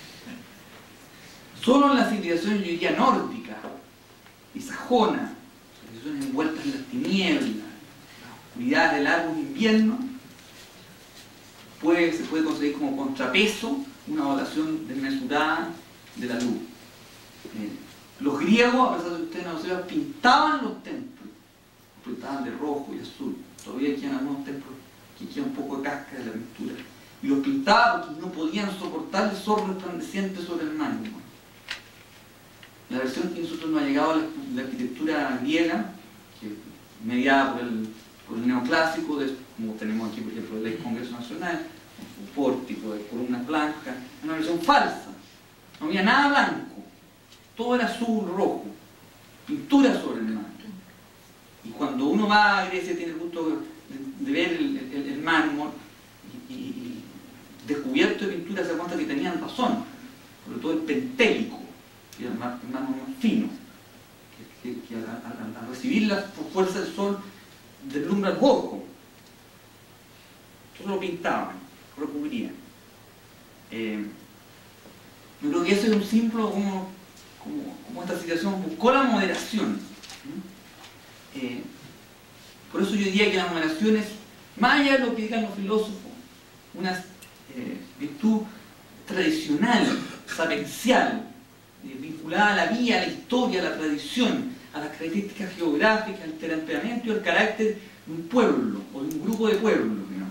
solo en la civilización, yo diría, nórdica y sajona, civilizaciones envueltas en las tinieblas, las oscuridades del largo invierno, puede, se puede conseguir como contrapeso una dotación desmesurada de la luz. Eh, los griegos, a pesar de que ustedes no lo sepan, pintaban los templos, los pintaban de rojo y azul. Todavía quedan algunos templos que queda un poco de casca de la pintura. Y los pintaban porque no podían soportar el sol resplandeciente sobre el mármol. La versión que nosotros nos ha llegado a la, la arquitectura griega, que mediada por el, por el neoclásico, de, como tenemos aquí, por ejemplo, el Congreso Nacional, un pórtico de columnas blancas, una versión falsa. No había nada blanco, todo era azul, rojo, pintura sobre el mármol. Y cuando uno va a Grecia tiene el gusto de, de ver el, el, el mármol y, y, y descubierto de pintura, se da cuenta que tenían razón, sobre todo el pentélico, que era el mármol más fino, que, que, que al recibir la fuerza del sol deslumbra el ojo. Entonces lo pintaban, lo recubrían. Eh, yo creo que ese es un símbolo como, como, como esta situación buscó la moderación. Eh, por eso yo diría que la moderación es, más allá de lo que digan los filósofos, una eh, virtud tradicional, sapencial, eh, vinculada a la vida, a la historia, a la tradición, a las características geográficas, al temperamento y al carácter de un pueblo o de un grupo de pueblos, ¿no?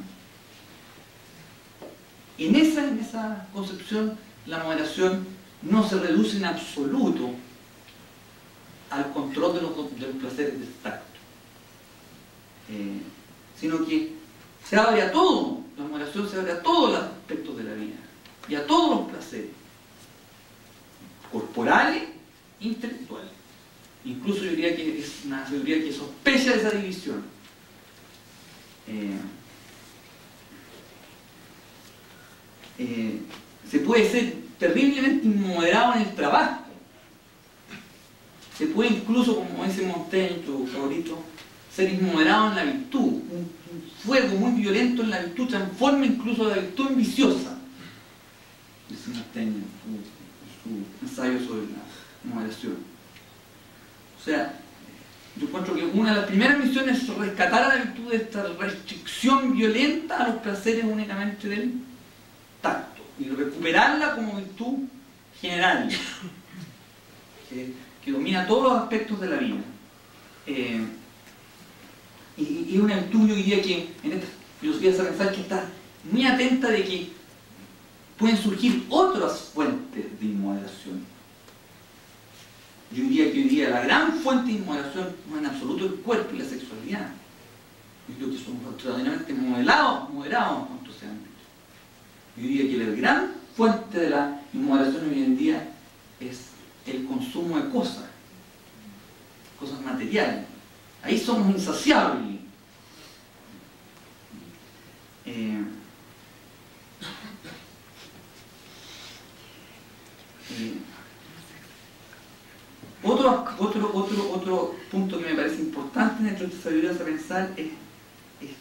En esa, en esa concepción, la moderación no se reduce en absoluto al control de los, de los placeres del tacto, eh, sino que se abre a todo, la moderación se abre a todos los aspectos de la vida y a todos los placeres, corporales, intelectuales. Incluso yo diría que es una sabiduría que sospecha de esa división. Eh, eh, se puede ser terriblemente inmoderado en el trabajo. Se puede incluso, como dice Montaigne, tu favorito, ser inmoderado en la virtud. Un, un fuego muy violento en la virtud transforma incluso la virtud en viciosa. Dice Montaigne en su ensayo sobre la moderación. O sea, yo encuentro que una de las primeras misiones es rescatar a la virtud de esta restricción violenta a los placeres únicamente del tacto y recuperarla como virtud general que, que domina todos los aspectos de la vida. Eh, y, y una virtud, yo diría que en esta filosofía de pensar que está muy atenta de que pueden surgir otras fuentes de inmoderación. Yo diría que hoy día la gran fuente de inmoderación no es en absoluto el cuerpo y la sexualidad. Yo creo que somos extraordinariamente modelados, moderados en cuanto se han dicho. Yo diría que la gran fuente de la inmoderación hoy en día es el consumo de cosas, cosas materiales. Ahí somos insaciables. Eh, eh, Otro, otro, otro, otro punto que me parece importante dentro de esta sabiduría de pensar es, es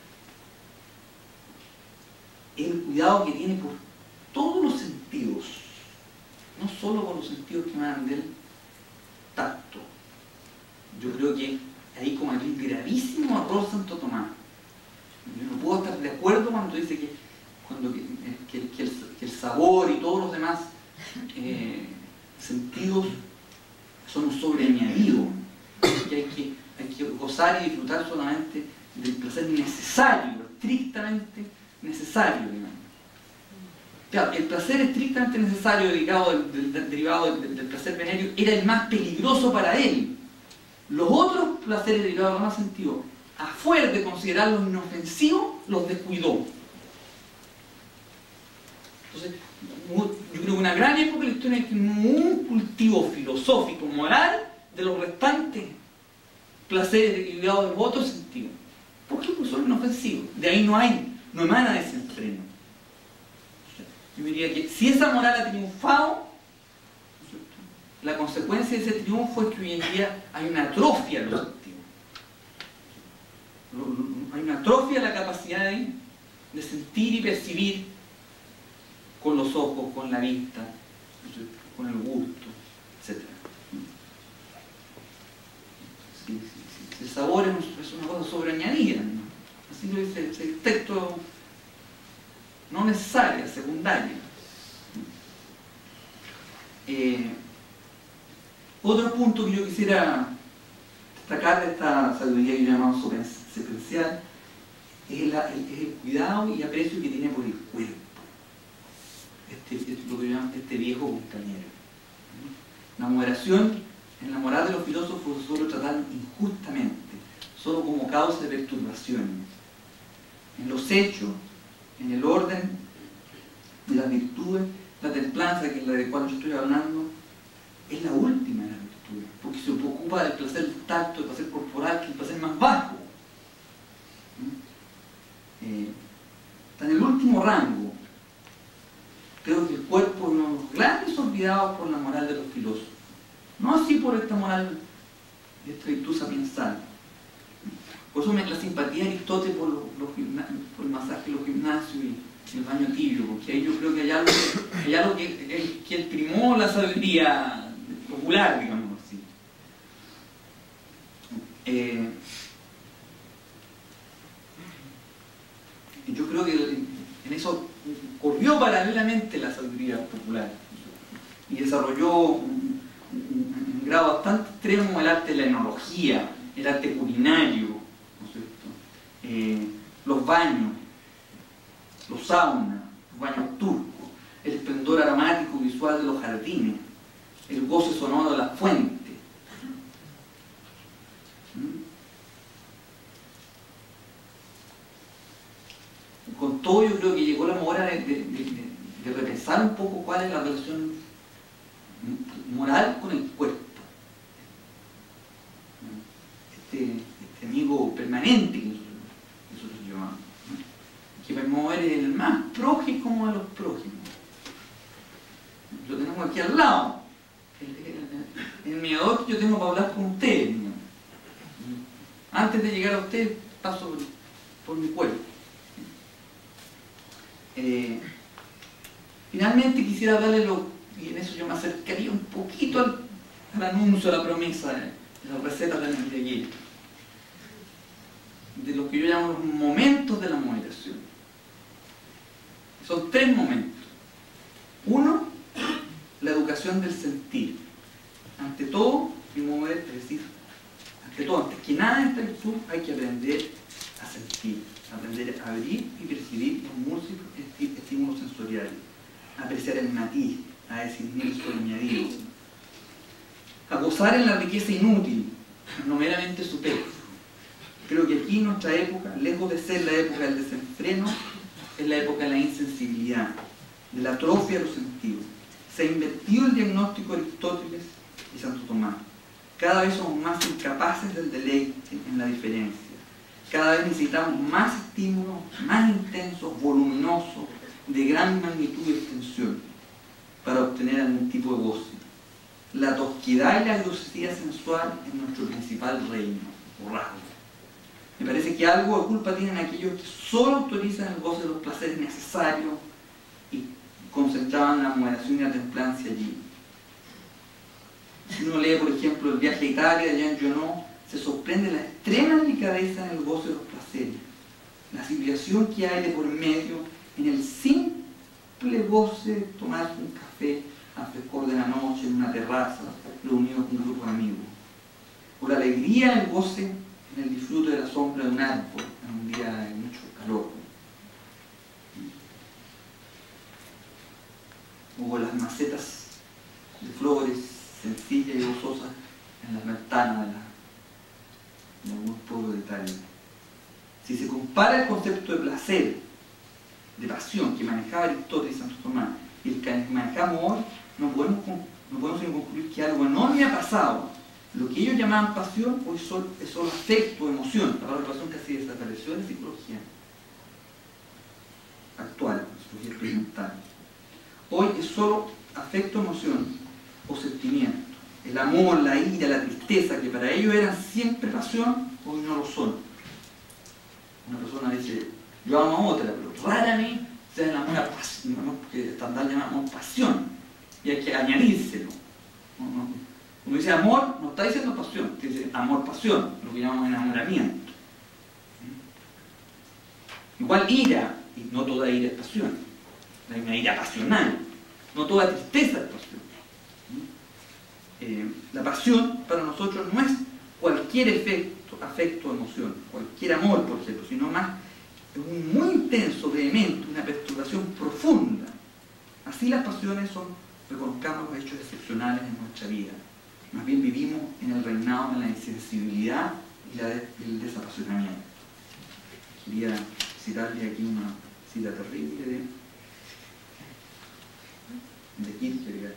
el cuidado que tiene por todos los sentidos, no solo por los sentidos que emanan del tacto, Yo creo que ahí cometió un gravísimo error Santo Tomás. Yo no puedo estar de acuerdo cuando dice que, cuando, que, que, que, el, que el sabor y todos los demás eh, sentidos son un sobreañadido, que hay, que hay que gozar y disfrutar solamente del placer necesario, estrictamente necesario, digamos. Claro, el placer estrictamente necesario derivado del, del, del, derivado del, del placer venéreo era el más peligroso para él. Los otros placeres derivados del más sentido, a fuer de considerarlos inofensivos, los descuidó. Entonces, yo creo que una gran época de la historia es que un cultivo filosófico, moral, de los restantes placeres derivados de los otros sentidos. ¿Por qué? Porque son inofensivos. De ahí no hay, no emana desenfreno. Yo diría que si esa moral ha triunfado, la consecuencia de ese triunfo es que hoy en día hay una atrofia de los sentidos. Hay una atrofia de la capacidad de, de sentir y percibir con los ojos, con la vista, con el gusto, etcétera. Sí, sí, sí. El sabor es una cosa sobreañadida, ¿no? Así lo dice el texto, no necesaria, secundaria. Eh, otro punto que yo quisiera destacar de esta sabiduría que yo llamamos secuencial es, la, el, es el cuidado y aprecio que tiene por el cuerpo. Este, este, lo que llaman este viejo compañero. La moderación en la moral de los filósofos solo tratan injustamente, solo como causa de perturbaciones. En los hechos, en el orden de las virtudes, la templanza, que es la de cual yo estoy hablando, es la última de las virtudes, porque se ocupa del placer del tacto, del placer corporal, que es el placer más bajo. Eh, está en el último rango. Creo que el cuerpo es uno de los grandes olvidados por la moral de los filósofos. No así por esta moral, esta virtud sapiensal. Por eso me la simpatía de Aristóteles por, los, los por el masaje, los gimnasios y el baño tibio, porque ahí yo creo que hay algo que, hay algo que, que exprimó la sabiduría popular, digamos así. Eh, yo creo que en eso corrió paralelamente la sabiduría popular y desarrolló un, un, un grado bastante extremo el arte de la enología, el arte culinario, ¿no es cierto? Eh, los baños, los saunas, los baños turcos, el esplendor aromático visual de los jardines, el goce sonoro de la fuente. ¿Mm? Con todo, yo creo que llegó la hora de, de, de, de repensar un poco cuál es la relación moral con el cuerpo. Este, este amigo permanente que nosotros llamamos, ¿no? Que Permover es el más prójimo de los prójimos. Lo tenemos aquí al lado. El, el, el mediador que yo tengo para hablar con ustedes, ¿no? Antes de llegar a ustedes, paso por, por mi cuerpo. Eh, finalmente quisiera darle lo, y en eso yo me acercaría un poquito al, al anuncio, a la promesa de, de las recetas de Mendeleev, de lo que yo llamo los momentos de la moderación. Son tres momentos. Uno, la educación del sentir. Ante todo, y mover, es decir, ante todo, antes que nada en esta virtud, hay que aprender a sentir, aprender a abrir y percibir los múltiples estímulos sensoriales, a apreciar el matiz, a discernir su añadido, a gozar en la riqueza inútil, no meramente superflua. Creo que aquí nuestra época, lejos de ser la época del desenfreno, es la época de la insensibilidad, de la atrofia de los sentidos. Se ha invertido el diagnóstico de Aristóteles y Santo Tomás. Cada vez somos más incapaces del deleite en la diferencia. Cada vez necesitamos más estímulos, más intensos, voluminosos, de gran magnitud y extensión, para obtener algún tipo de goce. La tosquedad y la grossería sensual es nuestro principal reino, o rasgo. Me parece que algo de culpa tienen aquellos que solo autorizan el goce de los placeres necesarios y concentraban la moderación y la templanza allí. Si uno lee, por ejemplo, El viaje a Italia de Jean Genot, se sorprende la extrema delicadeza en el goce de los placeres, la civilización que hay de por medio en el simple goce de tomarse un café al frescor de la noche en una terraza, reunido con un grupo de amigos, o la alegría en el goce en el disfrute de la sombra de un árbol en un día de mucho calor, o las macetas de flores sencillas y gozosas en las ventanas de, la, de algunos pueblos de Italia. Si se compara el concepto de placer, de pasión que manejaba Aristóteles y Santo Tomás y el que manejamos hoy, no podemos, no podemos sino concluir que algo enorme ha pasado. Lo que ellos llamaban pasión hoy son, es solo afecto, emoción. La palabra pasión casi desapareció de la psicología actual, la psicología experimental. Hoy es solo afecto, emoción o sentimiento. El amor, la ira, la tristeza, que para ellos eran siempre pasión, hoy no lo son. Una persona dice, yo amo a otra, pero raramente se enamora pasión, ¿no? Porque estándar llamamos pasión, y hay que añadírselo. ¿No? ¿No? Cuando dice amor, no está diciendo pasión, dice amor-pasión, lo que llamamos enamoramiento. Igual ira, y no toda ira es pasión, hay una ira pasional, no toda tristeza es pasión. Eh, la pasión para nosotros no es cualquier efecto, afecto o emoción, cualquier amor, por ejemplo, sino más es un muy intenso, vehemente, una perturbación profunda. Así las pasiones son, reconozcamos, los hechos excepcionales en nuestra vida. Más bien vivimos en el reinado de la insensibilidad y la de, el desapasionamiento. Quería citarle aquí una cita terrible de, de Kierkegaard.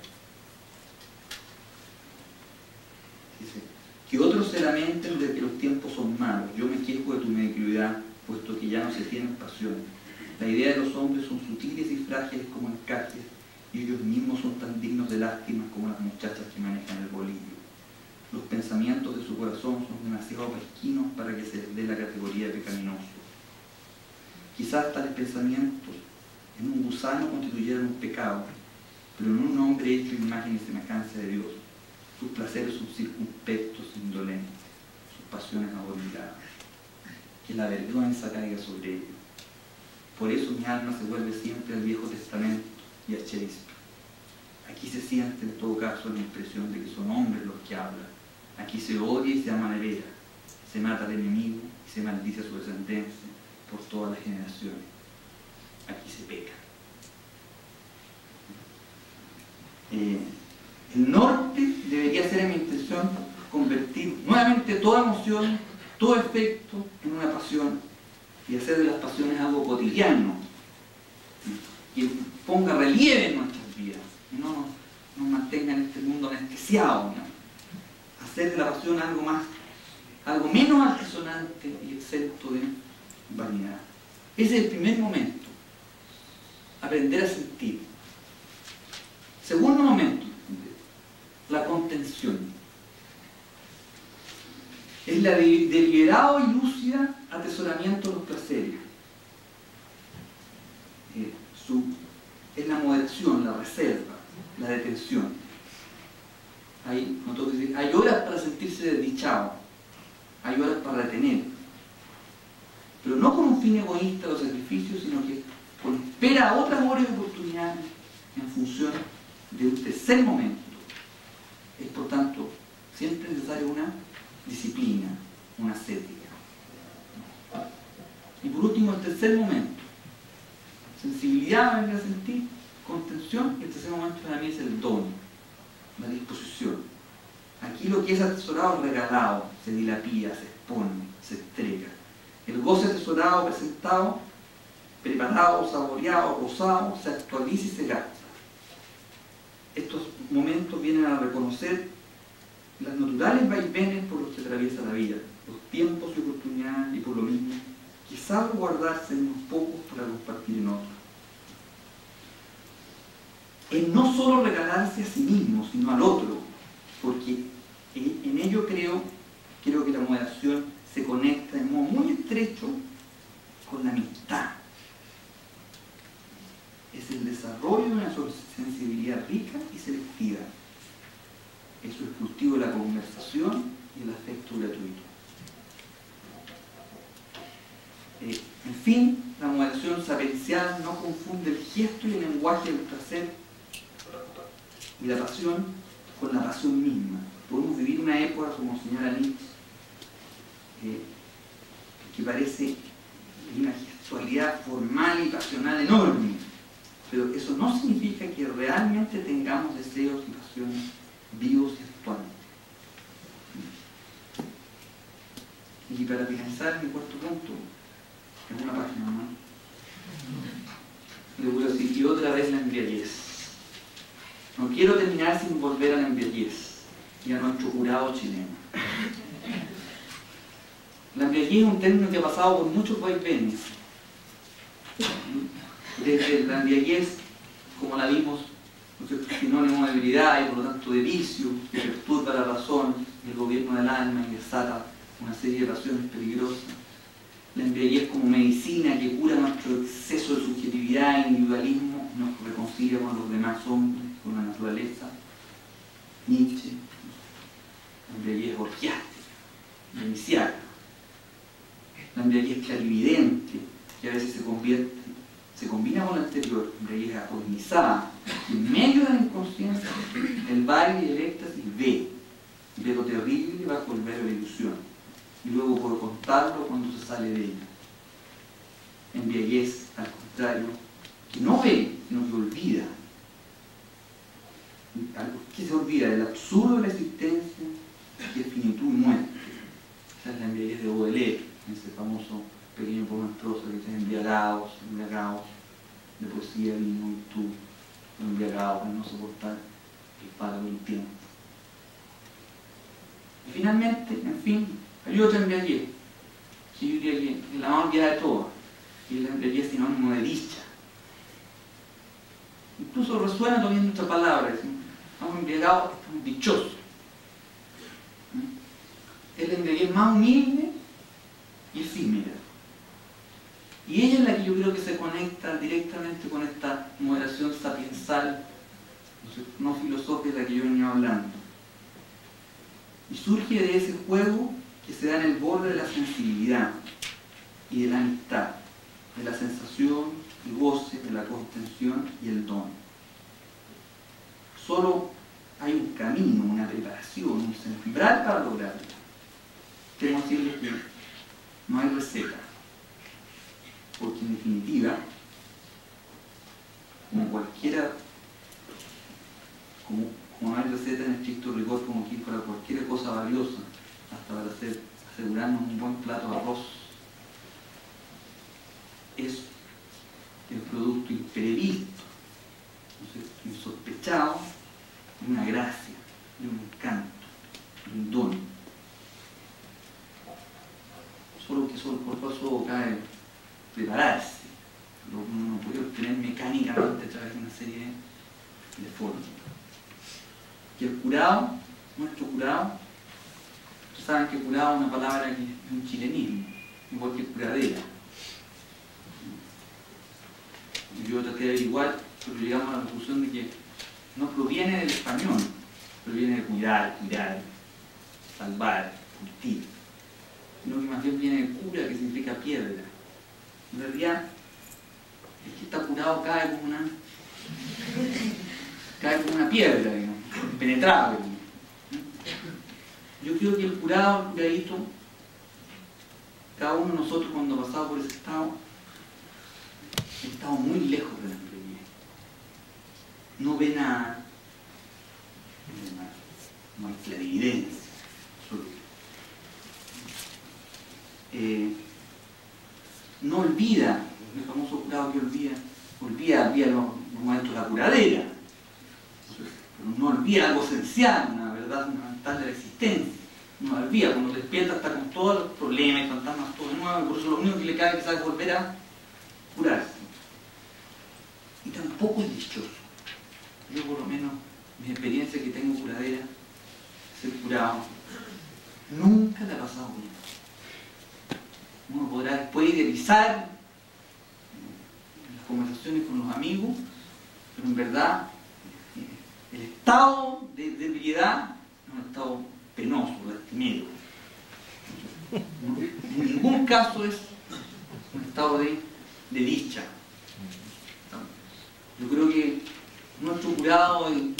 Dice, que otros se lamenten de que los tiempos son malos. Yo me quejo de tu mediocridad, puesto que ya no se tienen pasiones. La idea de los hombres son sutiles y frágiles como encajes, y ellos mismos son tan dignos de lástima como las muchachas que manejan el bolillo. Los pensamientos de su corazón son demasiado mezquinos para que se les dé la categoría de pecaminoso. Quizás tales pensamientos en un gusano constituyeran un pecado, pero en un hombre hecho imagen y semejanza de Dios. Sus placeres son circunspectos e indolentes, sus pasiones abominables. Que la vergüenza caiga sobre ellos. Por eso mi alma se vuelve siempre al Viejo Testamento y a Shakespeare. Aquí se siente en todo caso la impresión de que son hombres los que hablan. Aquí se odia y se ama de veras. Se mata al enemigo y se maldice a su descendencia por todas las generaciones. Aquí se peca. Eh, el norte debería ser, en mi intención, convertir nuevamente toda emoción, todo efecto en una pasión y hacer de las pasiones algo cotidiano que ponga relieve en nuestras vidas y no nos, nos mantenga en este mundo anestesiado, ¿no? Hacer de la pasión algo más, algo menos altisonante y exento de vanidad. Ese es el primer momento, aprender a sentir. Segundo momento, la contención. Es la deliberado y lúcida atesoramiento de los placeres. Eh, su, es la moderación, la reserva, la detención. Hay, no tengo que decir, hay horas para sentirse desdichado, hay horas para retener, pero no con un fin egoísta o sacrificio, sino que con espera a otras horas y oportunidades en función de un tercer momento. Es por tanto siempre necesaria una disciplina, una ascética. Y por último, el tercer momento, sensibilidad para sentir, contención, y el tercer momento para mí es el don, la disposición. Aquí lo que es atesorado es regalado, se dilapida, se expone, se entrega. El goce atesorado, presentado, preparado, saboreado, gozado, se actualiza y se gasta. Estos momentos vienen a reconocer las naturales vaivenes por los que atraviesa la vida, los tiempos y oportunidades, y por lo mismo, que sabe guardarse en unos pocos para compartir en otros. Es no solo regalarse a sí mismo, sino al otro, porque en ello creo, creo que la moderación se conecta de modo muy estrecho con la amistad. Es el desarrollo de una sensibilidad rica y selectiva. Es el cultivo de la conversación y el afecto gratuito. Eh, en fin, la moderación sapiencial no confunde el gesto y el lenguaje del placer y la pasión con la pasión misma. Podemos vivir una época, como señala Nietzsche, eh, que parece una gestualidad formal y pasional enorme, pero eso no significa que realmente tengamos deseos y pasiones vivos y actuales. Y para finalizar, mi cuarto punto, en una página más, le voy a decir, y otra vez la embriaguez. No quiero terminar sin volver a la embriaguez y a nuestro jurado chileno. La embriaguez es un término que ha pasado por muchos vaivenes. Desde la embriaguez, como la vimos, ¿no? Sinónimo de ebriedad y por lo tanto de vicio, que perturba la razón y el gobierno del alma y desata una serie de pasiones peligrosas. La embriaguez como medicina que cura nuestro exceso de subjetividad e individualismo, nos reconcilia con los demás hombres, con la naturaleza. Nietzsche, la embriaguez orgiástica, inicial. La embriaguez clarividente, que a veces se convierte, se combina con la anterior, embriaguez atomizada, que en medio de la inconsciencia, el baile y el éxtasis ve, ve lo terrible bajo el velo de la ilusión. Y luego por contarlo cuando se sale de ella. Embriaguez, al contrario, que no ve, sino que olvida. Algo que se olvida del absurdo de la existencia, que es finitud y muerte. Esa es la embriaguez de Baudelaire, ese famoso pequeño poema en prosa que dice embriagados, embriagados, de poesía, vino, virtud, embriagados, para no soportar el pago del tiempo. Y finalmente, en fin, hay otra embriaguez, que yo diría que es la más olvidada de todas, y es la embriaguez sinónimo de dicha. Incluso resuena todavía nuestra palabra, decimos, estamos embriagados, estamos dichosos. Es la embriaguez más humilde y efímera. Y ella es la que yo creo que se conecta directamente con esta moderación sapiensal, no filosófica de la que yo venía hablando. Y surge de ese juego que se da en el borde de la sensibilidad y de la amistad, de la sensación y goce, de la contención y el don. Solo hay un camino, una preparación, un sembrar para lograrlo. Tengo que decirles que no hay receta, porque en definitiva, como cualquiera, como, como no hay receta en estricto rigor, como aquí para cualquier cosa valiosa, hasta para hacer, asegurarnos un buen plato de arroz, es el producto imprevisto, ¿no? Insospechado, de una gracia, de un encanto, de un don. Solo que solo por paso cae prepararse, lo que uno no puede obtener mecánicamente a través de una serie de formas. Y el curado, nuestro curado, ustedes saben que curado es una palabra que es un chilenismo, igual que curadera. Y yo traté de averiguar, pero llegamos a la conclusión de que no proviene del español, proviene de cuidar, cuidar, salvar, curtir, sino que más bien viene de cura, que significa piedra. En realidad, es que está curado cae como una, cae como una piedra, digamos, impenetrable. Yo creo que el curado, el curadito, cada uno de nosotros cuando ha pasado por ese estado, ha estado muy lejos de la embriaguez. No ve nada, no hay clarividencia. Eh, no olvida, el famoso curado que olvida, olvida, olvida los, los momentos de la curadera, pero no olvida algo esencial, una verdad fundamental de la existencia. No olvida, cuando despierta está con todos los problemas y fantasmas todo de nuevo, y por eso lo único que le cae quizás es volver a curarse. Y tampoco es dichoso. Yo por lo menos, mi experiencia que tengo curadera, ser curado, nunca le ha pasado bien. Uno podrá después idealizar en las conversaciones con los amigos, pero en verdad el estado de debilidad es un estado penoso, lastimero. ¿No? En ningún caso es un estado de, de dicha. Yo creo que nuestro curado, el,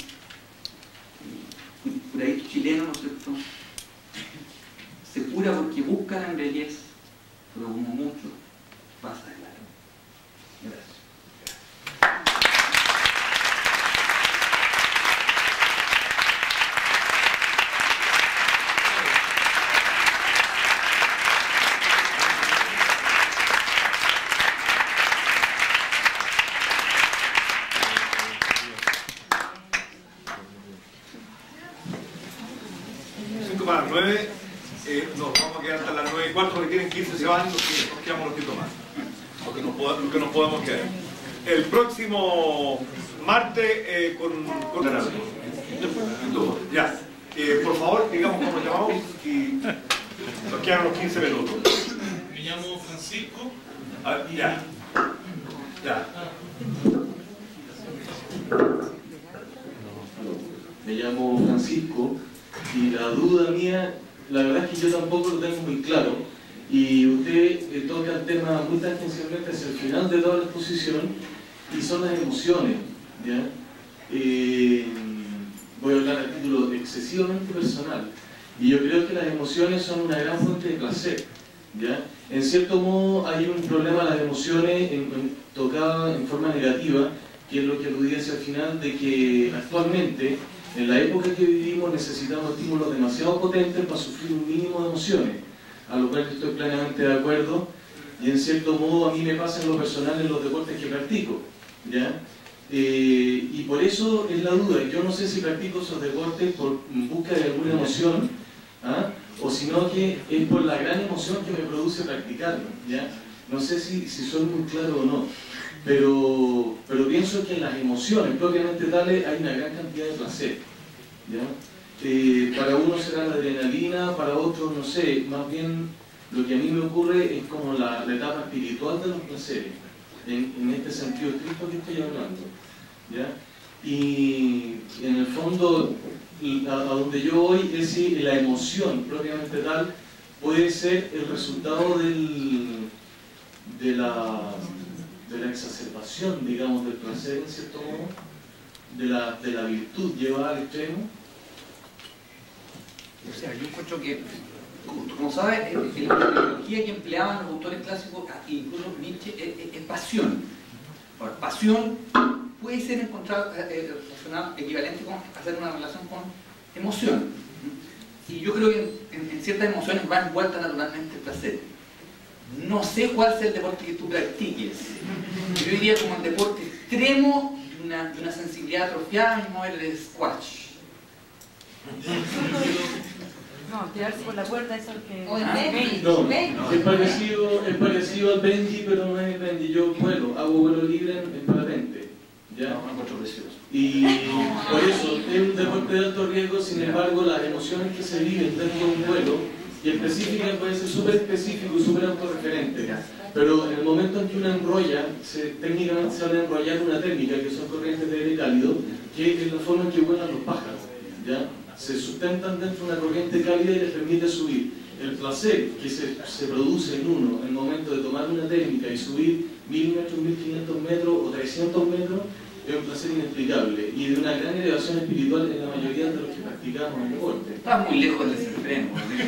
el curadito chileno, ¿no es cierto?, se cura porque busca la embriaguez, pero como mucho pasa de largo. Gracias. cinco para las nueve, eh, nos vamos a quedar hasta las nueve y cuarto, porque tienen quince se van, porque nos quedamos un poquito más, lo que nos, poda, lo que nos podamos quedar. El próximo martes eh, con, con ya, eh, por favor, digamos cómo nos llamamos y nos quedan los quince minutos. Me llamo Francisco. Ah, ya, ya. Me llamo Francisco y la duda mía, la verdad es que yo tampoco lo tengo muy claro, y usted eh, toca el tema muy tangencialmente hacia el final de toda la exposición, y son las emociones, ¿ya? Eh, voy a hablar a título excesivamente personal, y yo creo que las emociones son una gran fuente de placer, ¿ya? En cierto modo hay un problema de las emociones en, en, tocadas en forma negativa, que es lo que aludía hacia el final, de que actualmente, en la época que vivimos, necesitamos estímulos demasiado potentes para sufrir un mínimo de emociones, a lo cual estoy plenamente de acuerdo, y en cierto modo a mí me pasa en lo personal en los deportes que practico, ¿ya? Eh, y por eso es la duda, yo no sé si practico esos deportes por busca de alguna emoción, ¿ah? O sino que es por la gran emoción que me produce practicarlo, ¿ya? No sé si, si soy muy claro o no. Pero, pero pienso que en las emociones propiamente tales hay una gran cantidad de placer, ¿ya? Eh, para uno será la adrenalina, para otros, no sé, más bien lo que a mí me ocurre es como la, la etapa espiritual de los placeres, en, en este sentido estricto que estoy hablando, ¿ya? Y en el fondo, a, a donde yo voy es si la emoción propiamente tal puede ser el resultado del, de la... de la exacerbación, digamos, del placer en cierto modo, de la, de la virtud llevada al extremo. O sea, yo encuentro que, como, como sabes, en la terminología que empleaban los autores clásicos, incluso Nietzsche, es, es, es pasión. Ahora, pasión puede ser encontrada, eh, relacionada, equivalente con hacer una relación con emoción. Y yo creo que en, en ciertas emociones va envuelta naturalmente el placer. No sé cuál sea el deporte que tú practiques. Yo diría como el deporte extremo de una, de una sensibilidad atrofiada, mismo el squash. No, tirarse por la cuerda, eso es que... O el Ah, benji. No, Benji. es parecido, es parecido al benji, pero no es el benji. Yo vuelo, hago vuelo libre en, en parapente, ¿ya? No, no encuentro precioso. Y por eso es un deporte de alto riesgo, sin embargo, las emociones que se viven dentro de un vuelo, y específica puede ser súper específico y súper autorreferente, pero en el momento en que uno enrolla, se, técnicamente se habla de enrollar una técnica que son corrientes de aire cálido, que es la forma en que vuelan los pájaros, ¿ya? Se sustentan dentro de una corriente cálida y les permite subir. El placer que se, se produce en uno en el momento de tomar una técnica y subir mil metros, mil quinientos metros o trescientos metros, es un placer inexplicable y de una gran elevación espiritual en la mayoría de los que practicamos el deporte. Está muy lejos del desenfreno.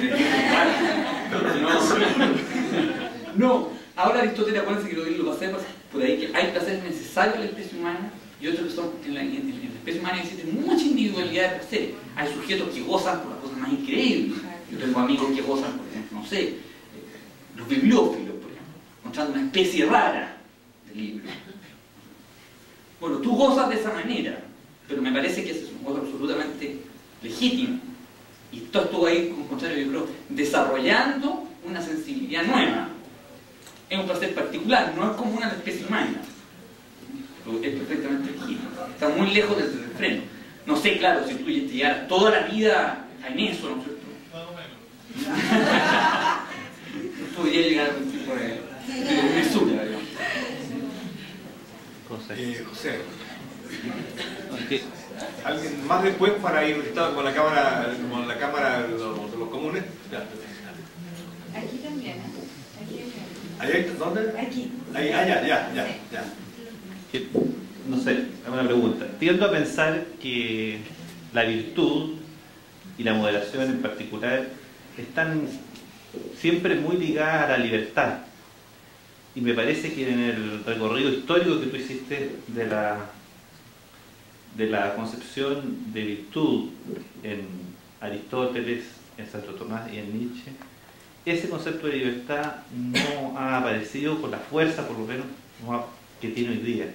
No, ahora Aristóteles, acuérdense que lo, lo pasé por ahí, que hay placeres necesarios en la especie humana y otros que son, en la, en, en la especie humana existe mucha individualidad de placeres. Hay sujetos que gozan por las cosas más increíbles. Yo tengo amigos que gozan, por ejemplo, no sé, los bibliófilos, por ejemplo, encontrando una especie rara de libro. Bueno, tú gozas de esa manera, pero me parece que eso es un gozo absolutamente legítimo. Y todo esto va a ir, como contrario, yo creo, desarrollando una sensibilidad nueva. Es un placer particular, no es como una especie humana. Es perfectamente legítimo. Está muy lejos del desenfreno. No sé, claro, si tú llegaras toda la vida en eso, ¿no es cierto? Más o menos. Podría llegar a algún tipo de, de mesura, digamos. Eh, José, Okay. ¿Alguien más después para ir con la cámara, con la cámara de los, de los comunes? Ya. Aquí también, ¿eh? Aquí ¿Ahí? ¿Dónde? Aquí. Ahí, ah, ya, ya, ya, ya. Que, no sé, una pregunta. Tiendo a pensar que la virtud y la moderación en particular están siempre muy ligadas a la libertad. Y me parece que en el recorrido histórico que tú hiciste de la, de la concepción de virtud en Aristóteles, en Santo Tomás y en Nietzsche, ese concepto de libertad no ha aparecido con la fuerza, por lo menos, que tiene hoy día.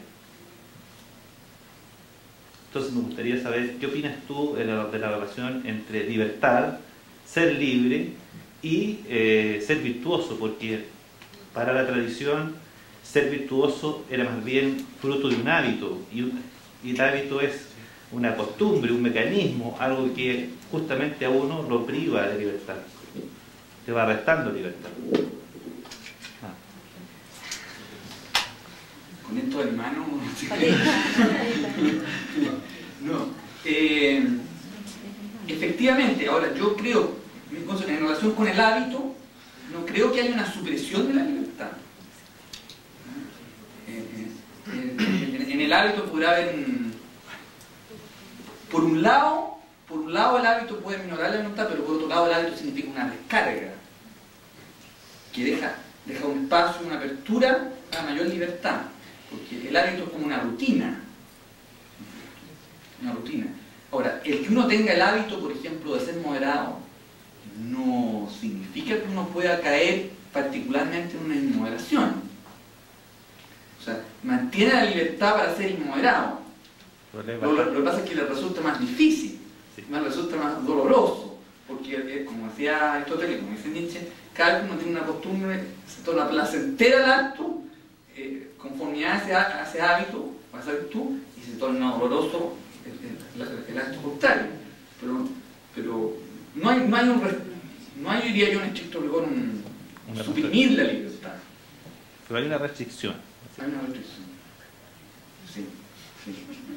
Entonces me gustaría saber, ¿qué opinas tú de la, de la relación entre libertad, ser libre y eh, ser virtuoso? Porque para la tradición ser virtuoso era más bien fruto de un hábito, y, un, y el hábito es una costumbre, un mecanismo, algo que justamente a uno lo priva de libertad, te va restando libertad. Ah. Con esto en mano... no. Eh, efectivamente, ahora yo creo, en relación con el hábito, no creo que haya una supresión de la libertad. Eh, eh, en, en el hábito podrá haber un... Por un lado, por un lado el hábito puede minorar la libertad, pero por otro lado el hábito significa una descarga que deja, deja un espacio, una apertura a mayor libertad, porque el hábito es como una rutina, una rutina. Ahora, el que uno tenga el hábito, por ejemplo, de ser moderado, no significa que uno pueda caer particularmente en una inmoderación. O sea, mantiene la libertad para ser inmoderado. Lo, lo, lo que pasa es que le resulta más difícil, sí. más resulta más doloroso, porque como decía Aristóteles, como dice Nietzsche, cada vez que uno tiene una costumbre, se torna placentera el acto, eh, conformidad a ese, a ese hábito, a esa virtud, y se torna doloroso el, el, el acto contrario. Pero, pero no hay, no hay un no hay, diría yo, en estricto rigor un, un suprimir la libertad. Pero hay una restricción. Hay una restricción. Sí. Sí.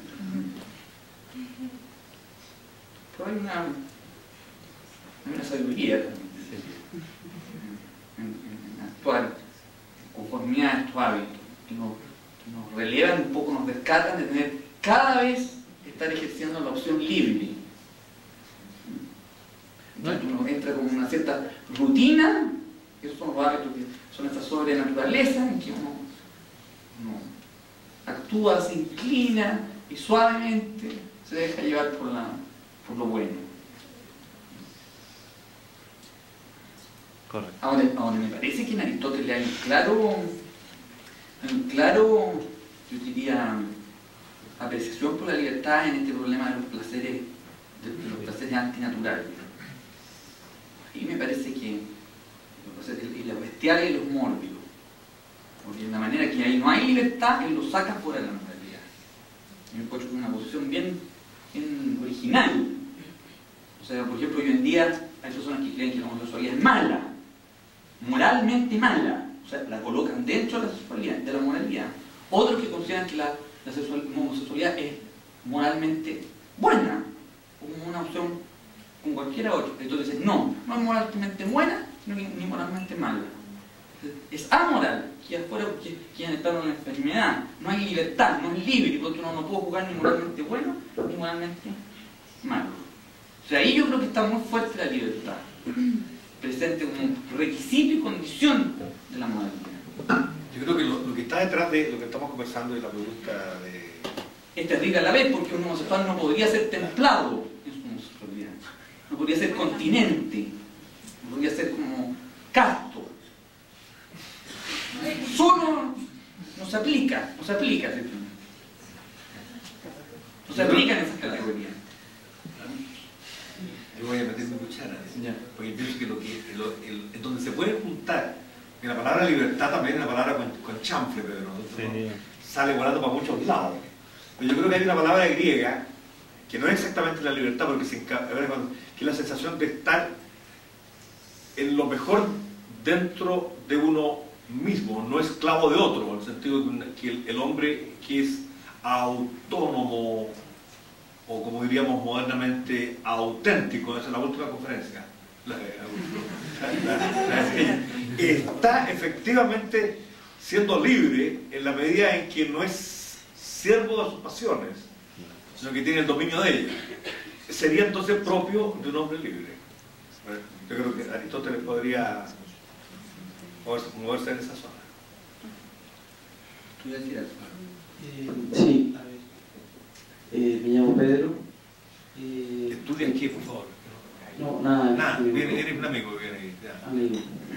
Pero hay una, hay una sabiduría también sí. en, en, en actuar en conformidad a estos hábitos que nos, que nos relevan un poco, nos descartan de tener cada vez estar ejerciendo la opción libre. Entonces uno entra con una cierta rutina, esos son los hábitos que son esta sobrenaturaleza en que uno, uno actúa, se inclina y suavemente se deja llevar por, la, por lo bueno. Correcto. Ahora, ahora me parece que en Aristóteles hay un claro, hay un claro, yo diría, apreciación por la libertad en este problema de los placeres, de, de los placeres antinaturales. Y me parece que los placeres, los bestiales y los mórbidos. Porque de la manera que ahí no hay libertad, él lo saca fuera de la moralidad. Yo me encuentro con una posición bien, bien original. O sea, por ejemplo, hoy en día hay personas que creen que la homosexualidad es mala, moralmente mala. O sea, la colocan dentro de la sexualidad, de la moralidad. Otros que consideran que la, la sexual, homosexualidad es moralmente buena, como una opción como cualquiera otra. Entonces dicen, no, no es moralmente buena, ni, ni moralmente mala. Es amoral, que afuera porque quienes están en la enfermedad, no hay libertad, no es libre, porque uno no puede jugar ni moralmente bueno ni moralmente malo. O sea, ahí yo creo que está muy fuerte la libertad, presente como requisito y condición de la moralidad. Yo creo que lo, lo que está detrás de lo que estamos conversando y la pregunta de... Es terrible a la vez, porque un homosexual no podría ser templado en su homosexualidad, no podría ser continente, no podría ser como casto. Solo no se aplica, no se aplica, ¿sí? No se aplica en esas categorías. Yo voy a meter mi cuchara, ¿sí? Porque pienso que lo que lo, el, en donde se puede juntar, que la palabra libertad también es una palabra con, con chanfle, pero ¿no? Sí. Sale volando para muchos lados. Pero yo creo que hay una palabra griega que no es exactamente la libertad, porque se que es la sensación de estar en lo mejor dentro de uno mismo, no esclavo de otro, en el sentido de que el, el hombre que es autónomo, o como diríamos modernamente, auténtico, esa es la última conferencia, la de Augusto, la- la de- está efectivamente siendo libre en la medida en que no es siervo de sus pasiones, sino que tiene el dominio de ellas. Sería entonces propio de un hombre libre. Bueno, yo creo que Aristóteles podría moverse, moverse en esa zona. ¿Tú ibas a decir algo? Eh, sí, a ver. Eh, me llamo Pedro. Eh, Estudia aquí, por favor. no, nada. Nada, amigo. viene, eres un amigo que viene ahí. Ya. Amigo.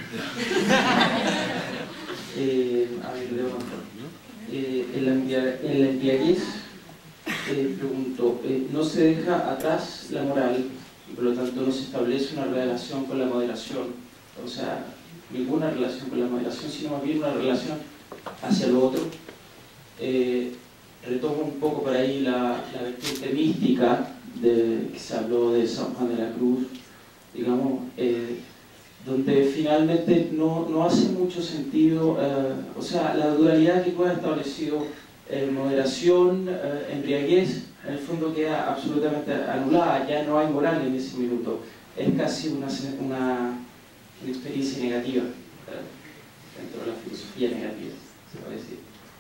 Eh, a ver, leo más. Eh, en la embria- en la embriaguez, eh, pregunto, eh, no se deja atrás la moral, y por lo tanto no se establece una relación con la moderación, o sea, ninguna relación con la moderación, sino más bien una relación hacia lo otro. Eh, retomo un poco por ahí la, la vertiente mística de, que se habló de San Juan de la Cruz, digamos, eh, donde finalmente no, no hace mucho sentido, eh, o sea, la dualidad que tú has establecido, eh, moderación, eh, embriaguez, en el fondo queda absolutamente anulada, ya no hay moral en ese minuto, es casi una, una, una experiencia negativa, eh, dentro de la filosofía negativa, se puede decir.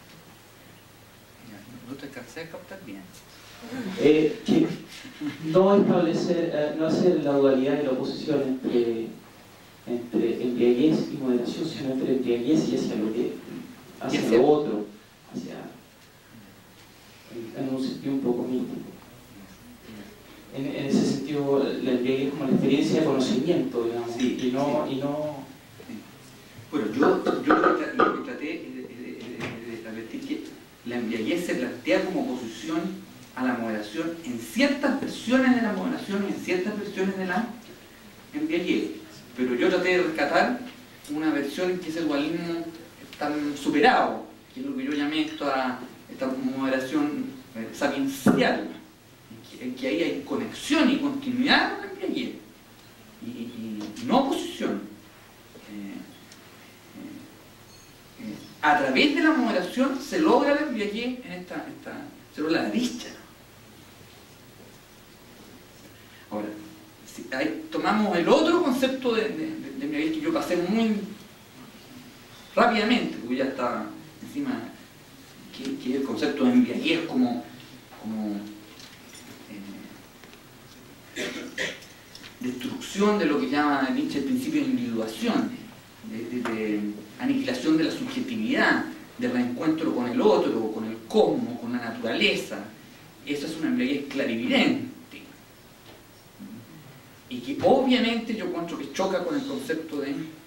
No te alcancé a captar bien. Eh, que no establecer, eh, no hacer la dualidad y la oposición entre, entre embriaguez y moderación, sino entre embriaguez y hacia lo que hacia hacia- lo otro, hacia en, en un sentido un poco místico. En, en ese sentido, la embriaguez como la experiencia de conocimiento, digamos, Sí, y no, sí. y no Bueno, yo, yo lo, que, tra- lo que traté es de, de- de- de establecer que la embriaguez se plantea como oposición a la moderación en ciertas versiones de la moderación y en ciertas versiones de la embriaguez. Pero yo traté de rescatar una versión en que ese dualismo está superado, que es lo que yo llamé esta, esta moderación eh, sapiencial, en que, en que ahí hay conexión y continuidad con la embriaguez, y, y- y no oposición. Eh, eh, eh, a través de la moderación se logra la embriaguez en esta, esta, se logra la dicha. Ahora, si ahí tomamos el otro concepto de, de, de, de embriaguez que yo pasé muy rápidamente, porque ya está encima, que, que es el concepto de embriaguez como, como eh, destrucción de lo que llama Nietzsche el principio de individuación, de, de, de aniquilación de la subjetividad, de reencuentro con el otro, con el cosmos, con la naturaleza. Esa es una embriaguez clarividente. Y que obviamente yo encuentro que choca con el concepto de